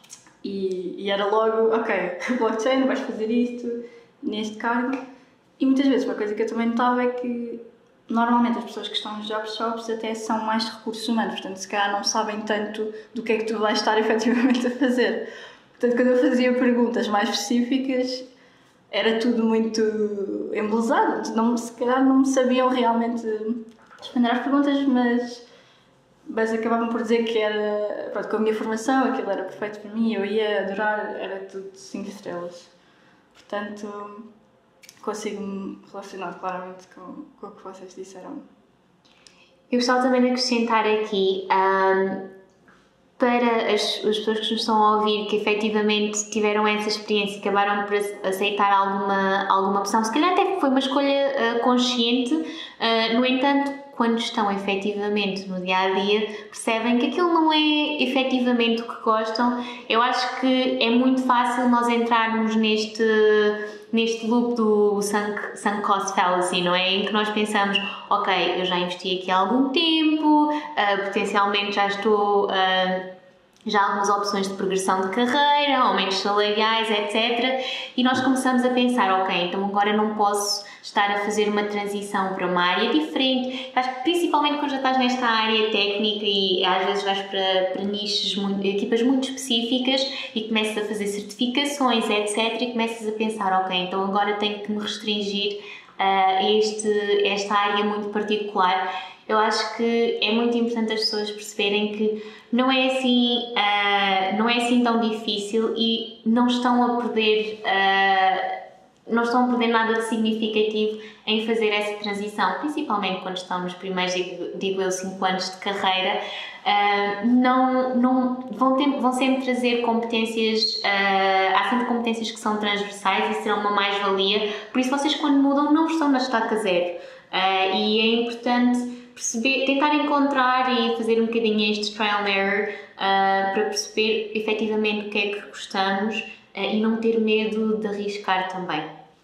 e, e era logo, ok, blockchain, vais fazer isto, neste cargo. E muitas vezes uma coisa que eu também notava é que normalmente as pessoas que estão nos job shops até são mais de recursos humanos, portanto, se calhar não sabem tanto do que é que tu vais estar efetivamente a fazer. Portanto, quando eu fazia perguntas mais específicas, era tudo muito embelezado, não, se calhar não me sabiam realmente responder às perguntas, mas, mas acabavam por dizer que era, pronto, com a minha formação, aquilo era perfeito para mim, eu ia adorar, era tudo cinco estrelas. Portanto, consigo-me relacionar claramente com, com o que vocês disseram. Eu gostava também de acrescentar aqui, um, para as, as pessoas que nos estão a ouvir, que efetivamente tiveram essa experiência e acabaram por aceitar alguma, alguma opção, se calhar até foi uma escolha uh, consciente, uh, no entanto, quando estão efetivamente no dia-a-dia, percebem que aquilo não é efetivamente o que gostam. Eu acho que é muito fácil nós entrarmos neste, neste loop do sunk, sunk cost fallacy, não é? Em que nós pensamos, ok, eu já investi aqui há algum tempo, uh, potencialmente já estou... Uh, já há algumas opções de progressão de carreira, aumentos salariais, etcétera. E nós começamos a pensar, ok, então agora não posso estar a fazer uma transição para uma área diferente. Acho que principalmente quando já estás nesta área técnica e às vezes vais para, para nichos, muito, equipas muito específicas e começas a fazer certificações, etcétera. E começas a pensar, ok, então agora tenho que me restringir a este, esta área muito particular. Eu acho que é muito importante as pessoas perceberem que não é assim, uh, não é assim tão difícil e não estão a perder, uh, não estão a perder nada de significativo em fazer essa transição, principalmente quando estão nos primeiros, digo, digo eu, cinco anos de carreira. Uh, não, não, vão, ter, vão sempre trazer competências, uh, há sempre competências que são transversais e serão uma mais-valia, por isso vocês quando mudam não estão na estaca zero, uh, e é importante perceber, tentar encontrar e fazer um bocadinho este trial and error, uh, para perceber efetivamente o que é que gostamos, uh, e não ter medo de arriscar também.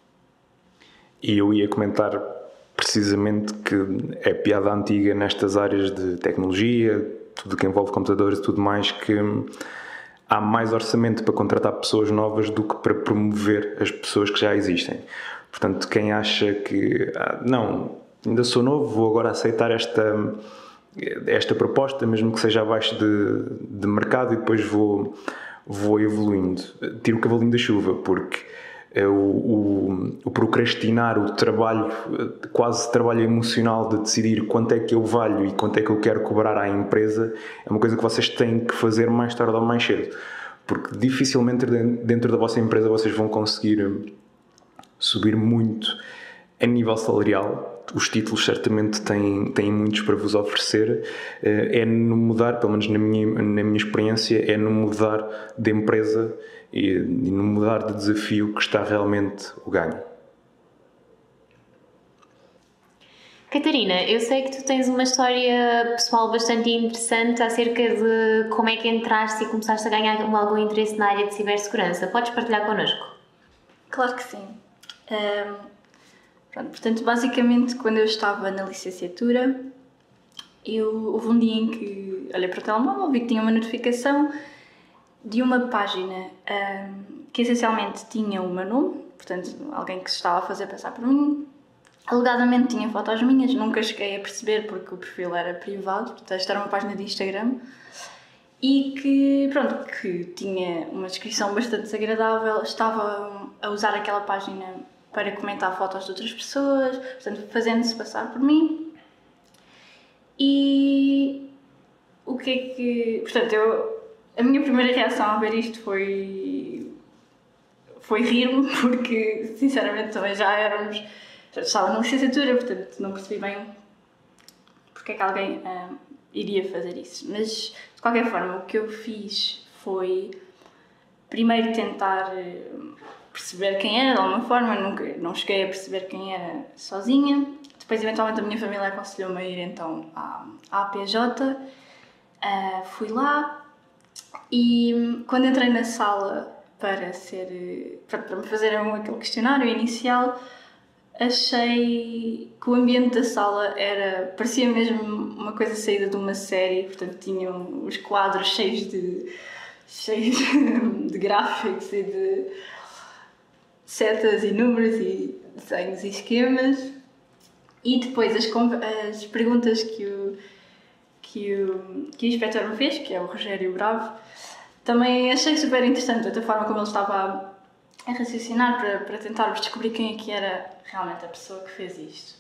E eu ia comentar precisamente que é piada antiga nestas áreas de tecnologia, tudo que envolve computadores e tudo mais, que há mais orçamento para contratar pessoas novas do que para promover as pessoas que já existem. Portanto, quem acha que ah, não, ainda sou novo, vou agora aceitar esta, esta proposta, mesmo que seja abaixo de, de mercado, e depois vou, vou evoluindo. Tiro o cavalinho da chuva, porque é o, o, o procrastinar, o trabalho, quase trabalho emocional de decidir quanto é que eu valho e quanto é que eu quero cobrar à empresa, é uma coisa que vocês têm que fazer mais tarde ou mais cedo, porque dificilmente dentro da vossa empresa vocês vão conseguir subir muito a nível salarial. Os títulos certamente têm, têm muitos para vos oferecer, é no mudar, pelo menos na minha, na minha experiência, é no mudar de empresa e, e no mudar de desafio que está realmente o ganho. Catarina, eu sei que tu tens uma história pessoal bastante interessante acerca de como é que entraste e começaste a ganhar algum interesse na área de cibersegurança. Podes partilhar connosco? Claro que sim. Um, pronto, portanto, basicamente, quando eu estava na licenciatura, eu, houve um dia em que olhei para o telemóvel, vi que tinha uma notificação de uma página um, que essencialmente tinha o meu nome, portanto, alguém que se estava a fazer passar por mim. Alegadamente tinha fotos minhas, nunca cheguei a perceber porque o perfil era privado, portanto, esta era uma página de Instagram. E que, pronto, que tinha uma descrição bastante desagradável, estava a usar aquela página para comentar fotos de outras pessoas, portanto, fazendo-se passar por mim. E o que é que... Portanto, eu, a minha primeira reação a ver isto foi... foi rir-me, porque, sinceramente, também já éramos... Já estava na licenciatura, portanto, não percebi bem porque é que alguém hum, iria fazer isso. Mas, de qualquer forma, o que eu fiz foi, primeiro, tentar perceber quem era, de alguma forma. Nunca, não cheguei a perceber quem era sozinha. Depois, eventualmente, a minha família aconselhou-me a ir, então, à, à A P J. Uh, fui lá e, quando entrei na sala para, ser, para, para me fazer aquele questionário inicial, achei que o ambiente da sala era, parecia mesmo uma coisa saída de uma série, portanto tinham os quadros cheios de, cheios de gráficos e de setas e números e desenhos e esquemas. E depois as, as perguntas que o, que, o, que o inspetor me fez, que é o Rogério Bravo, também achei super interessante a forma como ele estava a a raciocinar para, para tentarmos descobrir quem é que era realmente a pessoa que fez isto.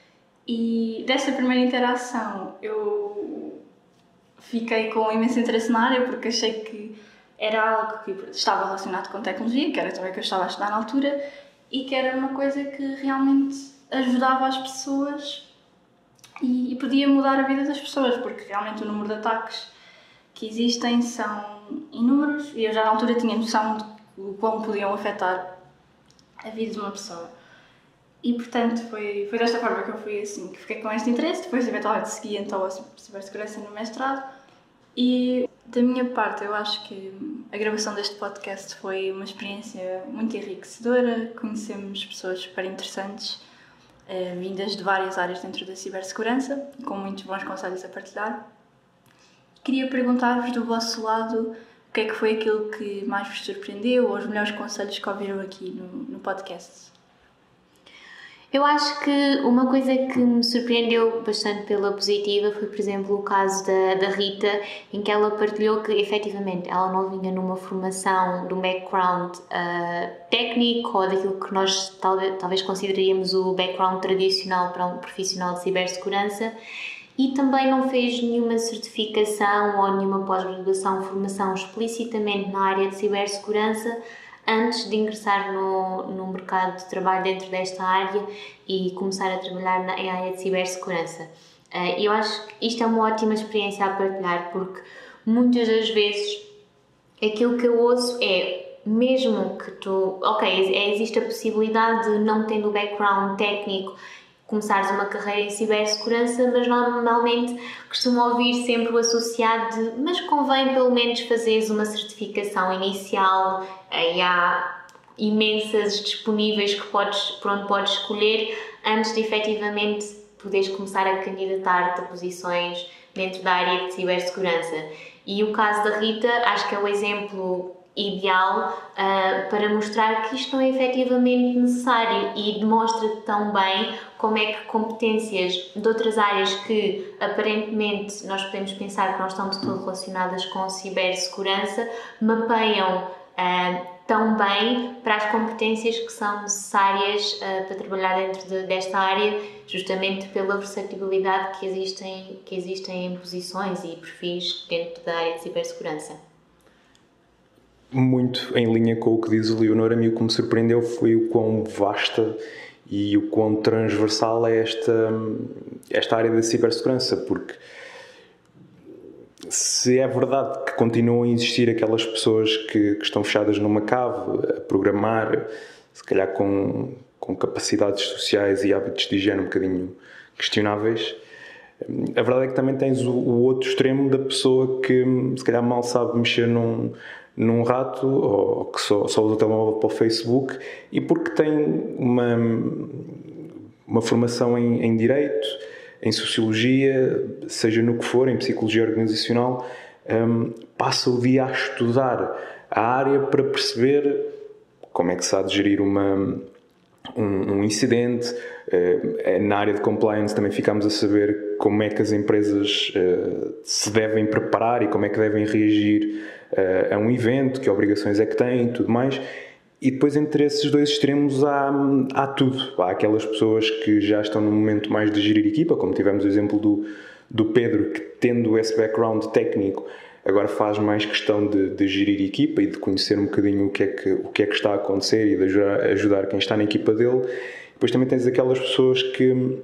E dessa primeira interação eu fiquei com imenso interesse na área, porque achei que era algo que estava relacionado com tecnologia, que era também o que eu estava a estudar na altura, e que era uma coisa que realmente ajudava as pessoas e, e podia mudar a vida das pessoas, porque realmente o número de ataques que existem são inúmeros, e eu já na altura tinha noção de o quão podiam afetar a vida de uma pessoa. E, portanto, foi, foi desta forma que eu fui assim, que fiquei com este interesse. Depois, eventualmente, segui então a cibersegurança no mestrado. E, da minha parte, eu acho que a gravação deste podcast foi uma experiência muito enriquecedora. Conhecemos pessoas super interessantes, eh, vindas de várias áreas dentro da cibersegurança, com muitos bons conselhos a partilhar. Queria perguntar-vos, do vosso lado, o que é que foi aquilo que mais vos surpreendeu ou os melhores conselhos que ouviram aqui no, no podcast? Eu acho que uma coisa que me surpreendeu bastante pela positiva foi, por exemplo, o caso da, da Rita, em que ela partilhou que, efetivamente, ela não vinha numa formação de um background uh, técnico ou daquilo que nós talvez, talvez consideraríamos o background tradicional para um profissional de cibersegurança. E também não fez nenhuma certificação ou nenhuma pós-graduação, formação explicitamente na área de cibersegurança antes de ingressar no, no mercado de trabalho dentro desta área e começar a trabalhar na, em área de cibersegurança. Uh, eu acho que isto é uma ótima experiência a partilhar, porque muitas das vezes aquilo que eu ouço é, mesmo que tu... Ok, existe a possibilidade de, não tendo o background técnico, começares uma carreira em cibersegurança, mas normalmente costumo ouvir sempre o associado de mas convém pelo menos fazeres uma certificação inicial, e há imensas disponíveis que podes, por onde podes escolher antes de efetivamente poderes começar a candidatar-te a posições dentro da área de cibersegurança. E o caso da Rita acho que é o exemplo ideal uh, para mostrar que isto não é efetivamente necessário e demonstra tão bem como é que competências de outras áreas que aparentemente nós podemos pensar que não estão de todo relacionadas com cibersegurança mapeiam uh, tão bem para as competências que são necessárias uh, para trabalhar dentro de, desta área, justamente pela versatilidade que existem, que existem em posições e perfis dentro da área de cibersegurança. Muito em linha com o que diz o Leonor, a mim o que me surpreendeu foi o quão vasta e o quão transversal é esta, esta área da cibersegurança, porque se é verdade que continuam a existir aquelas pessoas que, que estão fechadas numa cave a programar, se calhar com, com capacidades sociais e hábitos de higiene um bocadinho questionáveis, a verdade é que também tens o, o outro extremo da pessoa que se calhar mal sabe mexer num num rato, ou que só, só usa o telemóvel para o Facebook, e porque tem uma, uma formação em, em Direito, em Sociologia, seja no que for, em Psicologia Organizacional, um, passa o dia a estudar a área para perceber como é que se há de gerir uma, um, um incidente. Uh, na área de compliance também ficámos a saber como é que as empresas uh, se devem preparar e como é que devem reagir uh, a um evento, que obrigações é que têm e tudo mais. E depois, entre esses dois extremos, há, há tudo. Há aquelas pessoas que já estão no momento mais de gerir equipa, como tivemos o exemplo do, do Pedro, que tendo esse background técnico, agora faz mais questão de, de gerir equipa e de conhecer um bocadinho o que é que, o que, é que está a acontecer e de ajudar, ajudar quem está na equipa dele. Depois também tens aquelas pessoas que,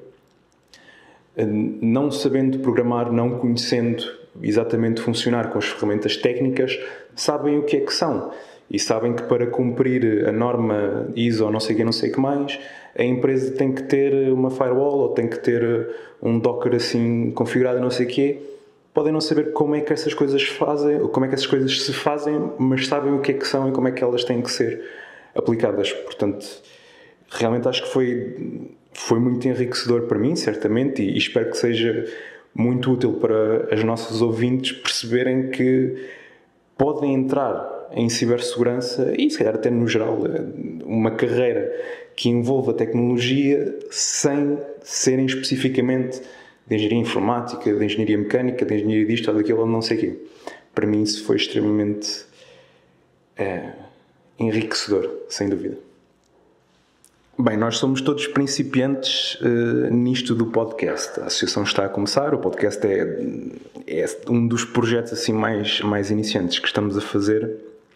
não sabendo programar, não conhecendo exatamente funcionar com as ferramentas técnicas, sabem o que é que são. E sabem que para cumprir a norma I S O, não sei o que, não sei o que mais, a empresa tem que ter uma firewall ou tem que ter um Docker assim configurado, não sei o quê. Podem não saber como é que essas coisas fazem, ou como é que essas coisas se fazem, mas sabem o que é que são e como é que elas têm que ser aplicadas. Portanto, realmente acho que foi, foi muito enriquecedor para mim, certamente, e espero que seja muito útil para as nossas ouvintes perceberem que podem entrar em cibersegurança e, se calhar, até no geral, uma carreira que envolva tecnologia sem serem especificamente de engenharia informática, de engenharia mecânica, de engenharia disto ou daquilo, ou não sei o quê. Para mim isso foi extremamente é, enriquecedor, sem dúvida. Bem, nós somos todos principiantes uh, nisto do podcast. A associação está a começar, o podcast é, é um dos projetos assim mais, mais iniciantes que estamos a fazer.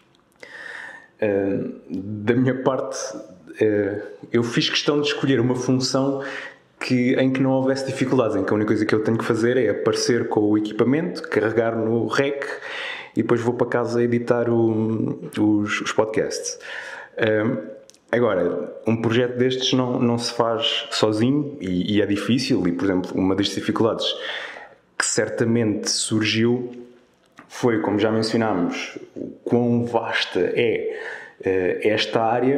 Uh, da minha parte, uh, eu fiz questão de escolher uma função que, em que não houvesse dificuldades, em que a única coisa que eu tenho que fazer é aparecer com o equipamento, carregar no rec e depois vou para casa editar o, os, os podcasts. Uh, Agora, um projeto destes não, não se faz sozinho e, e é difícil, e, por exemplo, uma das dificuldades que certamente surgiu foi, como já mencionámos, o quão vasta é uh, esta área.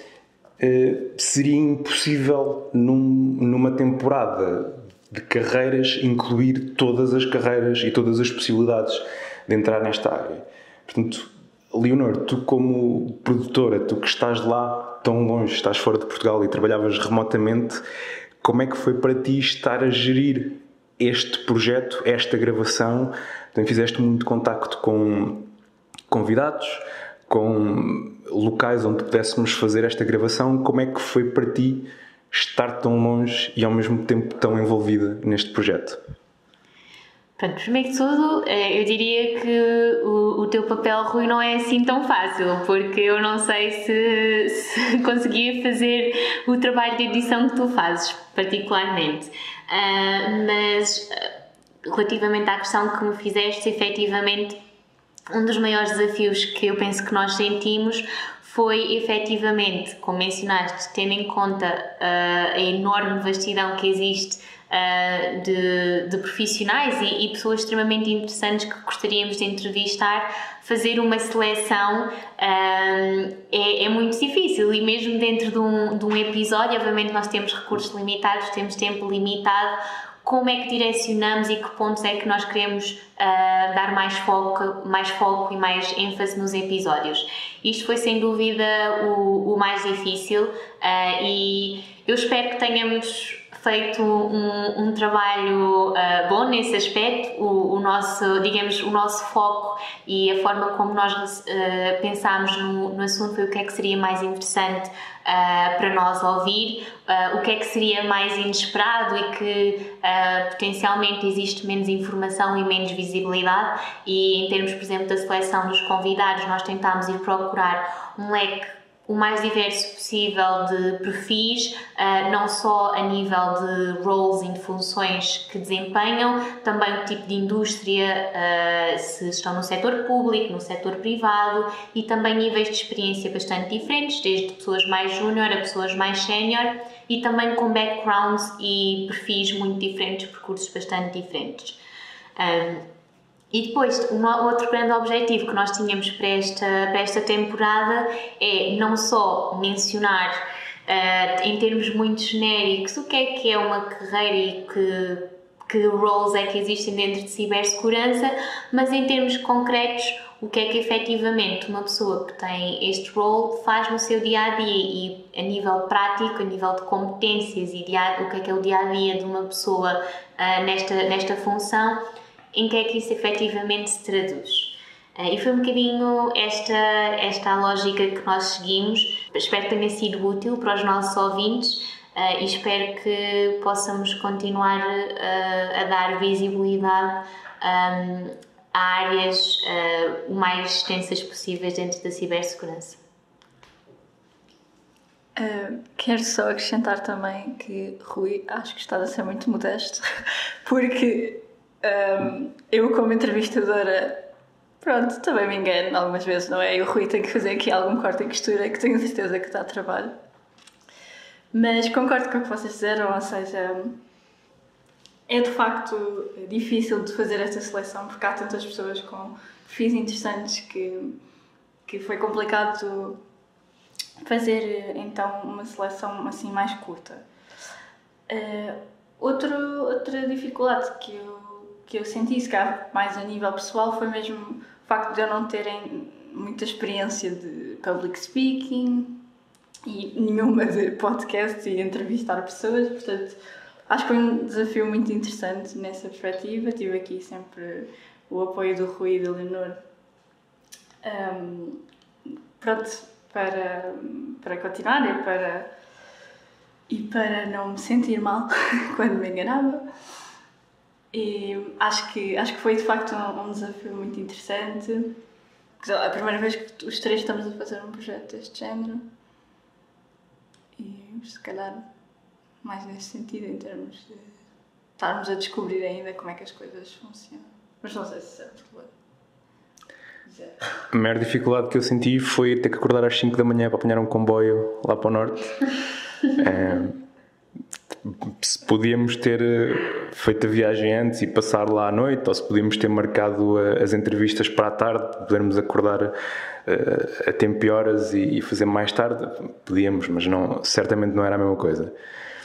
Uh, seria impossível num, numa temporada de carreiras incluir todas as carreiras e todas as possibilidades de entrar nesta área. Portanto, Leonor, tu como produtora, tu que estás lá tão longe, estás fora de Portugal e trabalhavas remotamente, como é que foi para ti estar a gerir este projeto, esta gravação? Também fizeste muito contacto com convidados, com locais onde pudéssemos fazer esta gravação. Como é que foi para ti estar tão longe e ao mesmo tempo tão envolvida neste projeto? Pronto, primeiro de tudo, eu diria que o, o teu papel, Rui, não é assim tão fácil, porque eu não sei se, se conseguia fazer o trabalho de edição que tu fazes, particularmente. Uh, mas, relativamente à questão que me fizeste, efetivamente, um dos maiores desafios que eu penso que nós sentimos foi, efetivamente, como mencionaste, tendo em conta uh, a enorme vastidão que existe Uh, de, de profissionais e, e pessoas extremamente interessantes que gostaríamos de entrevistar, fazer uma seleção uh, é, é muito difícil, e mesmo dentro de um, de um episódio, obviamente nós temos recursos limitados, temos tempo limitado. Como é que direcionamos e que pontos é que nós queremos uh, dar mais foco, mais foco e mais ênfase nos episódios? Isto foi sem dúvida o, o mais difícil, uh, e eu espero que tenhamos feito um, um trabalho uh, bom nesse aspecto. O, o nosso, digamos, o nosso foco e a forma como nós uh, pensámos no, no assunto foi o que é que seria mais interessante uh, para nós ouvir, uh, o que é que seria mais inesperado e que uh, potencialmente existe menos informação e menos visibilidade. E em termos, por exemplo, da seleção dos convidados, nós tentámos ir procurar um leque o mais diverso possível de perfis, não só a nível de roles e de funções que desempenham, também o tipo de indústria, se estão no setor público, no setor privado, e também níveis de experiência bastante diferentes, desde pessoas mais júnior a pessoas mais sénior, e também com backgrounds e perfis muito diferentes, percursos bastante diferentes. E depois, um outro grande objetivo que nós tínhamos para esta, para esta temporada é não só mencionar, uh, em termos muito genéricos, o que é que é uma carreira e que, que roles é que existem dentro de cibersegurança, mas em termos concretos, o que é que efetivamente uma pessoa que tem este role faz no seu dia-a-dia e a nível prático, a nível de competências e dia, o que é que é o dia-a-dia de uma pessoa uh, nesta, nesta função, em que é que isso efetivamente se traduz. Uh, e foi um bocadinho esta, esta a lógica que nós seguimos. Espero que tenha sido útil para os nossos ouvintes uh, e espero que possamos continuar uh, a dar visibilidade um, a áreas uh, o mais extensas possíveis dentro da cibersegurança. Uh, quero só acrescentar também que, Rui, acho que estás a ser muito modesto, porque um, eu, como entrevistadora, pronto, também me engano algumas vezes, não é? E o Rui tem que fazer aqui algum corte e costura, que tenho certeza que dá trabalho. Mas concordo com o que vocês disseram, ou seja, é de facto difícil de fazer esta seleção porque há tantas pessoas com perfis interessantes que, que foi complicado fazer então uma seleção assim mais curta. Uh, outro, outra dificuldade que eu, que eu senti, se calhar mais a nível pessoal, foi mesmo o facto de eu não terem muita experiência de public speaking e nenhuma de podcast e entrevistar pessoas, portanto acho que foi um desafio muito interessante nessa perspectiva. Tive aqui sempre o apoio do Rui e da Leonor, um, pronto, para, para continuar e para, e para não me sentir mal quando me enganava. E acho que, acho que foi de facto um, um desafio muito interessante. A primeira vez que os três estamos a fazer um projeto deste género e se calhar mais nesse sentido, em termos de estarmos a descobrir ainda como é que as coisas funcionam. Mas não sei se é muito claro. A maior dificuldade que eu senti foi ter que acordar às cinco da manhã para apanhar um comboio lá para o norte. é, se podíamos ter feito a viagem antes e passar lá à noite, ou se podíamos ter marcado as entrevistas para a tarde, podermos acordar a tempo e horas e fazer mais tarde, podíamos, mas não, certamente não era a mesma coisa.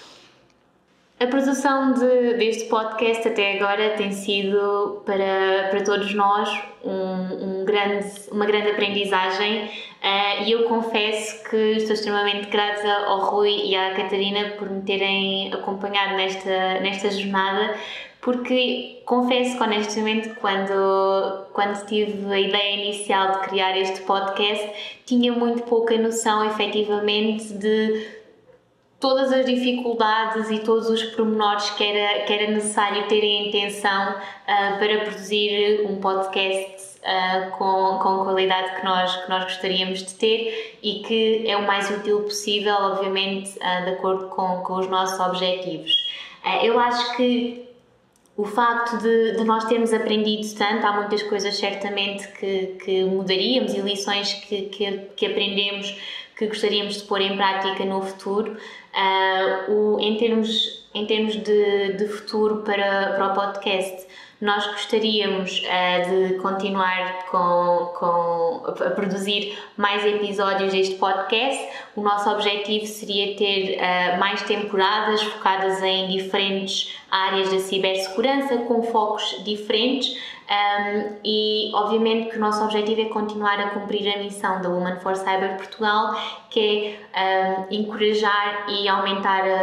A produção de, deste podcast até agora tem sido para, para todos nós um, um grande, uma grande aprendizagem uh, e eu confesso que estou extremamente grata ao Rui e à Catarina por me terem acompanhado nesta, nesta jornada, porque confesso que honestamente quando, quando tive a ideia inicial de criar este podcast tinha muito pouca noção efetivamente de todas as dificuldades e todos os pormenores que era, que era necessário ter em intenção uh, para produzir um podcast uh, com, com a qualidade que nós, que nós gostaríamos de ter e que é o mais útil possível, obviamente, uh, de acordo com, com os nossos objetivos. Uh, eu acho que o facto de, de nós termos aprendido tanto, há muitas coisas certamente que, que mudaríamos e lições que, que, que aprendemos que gostaríamos de pôr em prática no futuro. Uh, o, em termos, em termos de, de futuro para, para o podcast, nós gostaríamos uh, de continuar com, com, a produzir mais episódios deste podcast. O nosso objetivo seria ter uh, mais temporadas focadas em diferentes áreas da cibersegurança, com focos diferentes. Um, e obviamente que o nosso objetivo é continuar a cumprir a missão da Women for Cyber Portugal, que é um, encorajar e aumentar a,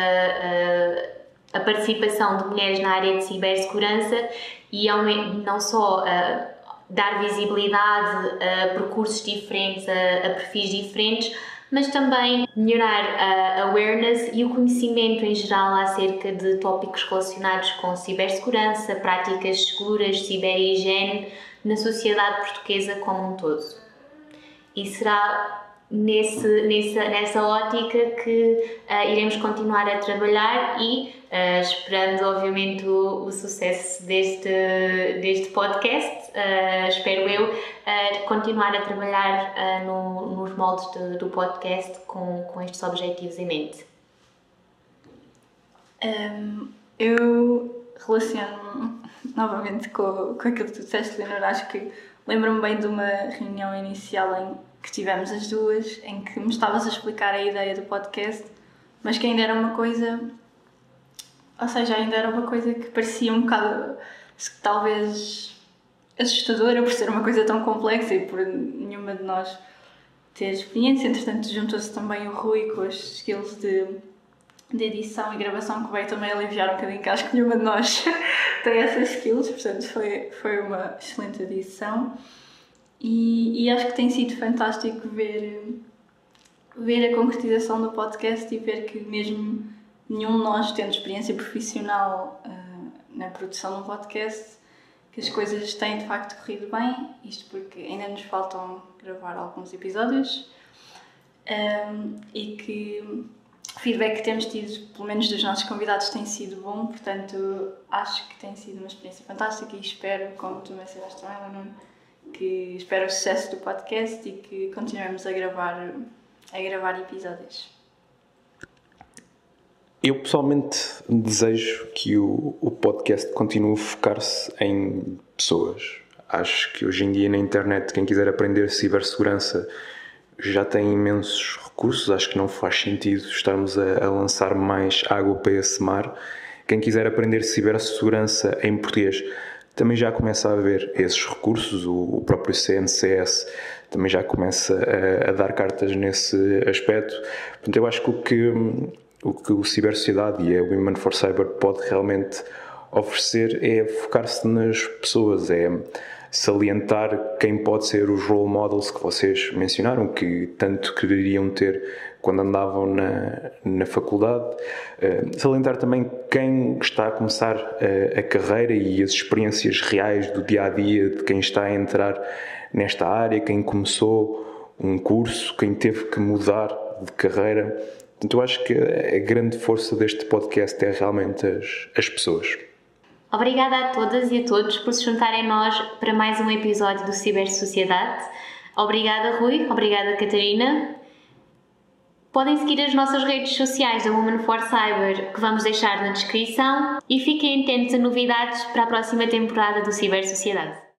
a, a participação de mulheres na área de cibersegurança e não só uh, dar visibilidade a percursos diferentes, a, a perfis diferentes, mas também melhorar a awareness e o conhecimento em geral acerca de tópicos relacionados com cibersegurança, práticas seguras, ciberhigiene na sociedade portuguesa como um todo. E será nesse, nessa, nessa ótica que uh, iremos continuar a trabalhar e uh, esperando obviamente o, o sucesso deste, deste podcast, uh, espero eu, uh, continuar a trabalhar uh, no, nos moldes de, do podcast com, com estes objetivos em mente. Um, eu relaciono-me novamente com, com aquilo que tu disseste, Leonor. Acho que lembro-me bem de uma reunião inicial em que tivemos as duas, em que me estavas a explicar a ideia do podcast, mas que ainda era uma coisa, ou seja, ainda era uma coisa que parecia um bocado, talvez, assustadora por ser uma coisa tão complexa e por nenhuma de nós ter experiência. Entretanto, juntou-se também o Rui com as skills de, de edição e gravação, que veio também aliviar um bocadinho, que acho que nenhuma de nós tem essas skills, portanto foi, foi uma excelente edição. E, e acho que tem sido fantástico ver, ver a concretização do podcast e ver que mesmo nenhum de nós tendo experiência profissional uh, na produção de um podcast, que as coisas têm de facto corrido bem, isto porque ainda nos faltam gravar alguns episódios, um, e que o feedback que temos tido, pelo menos dos nossos convidados, tem sido bom, portanto acho que tem sido uma experiência fantástica e espero, como tu mencionaste também, Nuno, que espero o sucesso do podcast e que continuemos a gravar, a gravar episódios. Eu pessoalmente desejo que o, o podcast continue a focar-se em pessoas. Acho que hoje em dia na internet, quem quiser aprender cibersegurança já tem imensos recursos. Acho que não faz sentido estarmos a, a lançar mais água para esse mar. Quem quiser aprender cibersegurança em português também já começa a haver esses recursos. O, o próprio C N C S também já começa a, a dar cartas nesse aspecto. Portanto, eu acho que o que... O que o Cibersociedade e a Women for Cyber pode realmente oferecer é focar-se nas pessoas, é salientar quem pode ser os role models que vocês mencionaram, que tanto queriam ter quando andavam na, na faculdade. Uh, salientar também quem está a começar a, a carreira e as experiências reais do dia-a-dia de quem está a entrar nesta área, quem começou um curso, quem teve que mudar de carreira. Então, eu acho que a grande força deste podcast é realmente as, as pessoas. Obrigada a todas e a todos por se juntarem a nós para mais um episódio do Cibersociedade. Obrigada, Rui. Obrigada, Catarina. Podem seguir as nossas redes sociais da Women for Cyber, que vamos deixar na descrição, e fiquem atentos a novidades para a próxima temporada do Cibersociedade.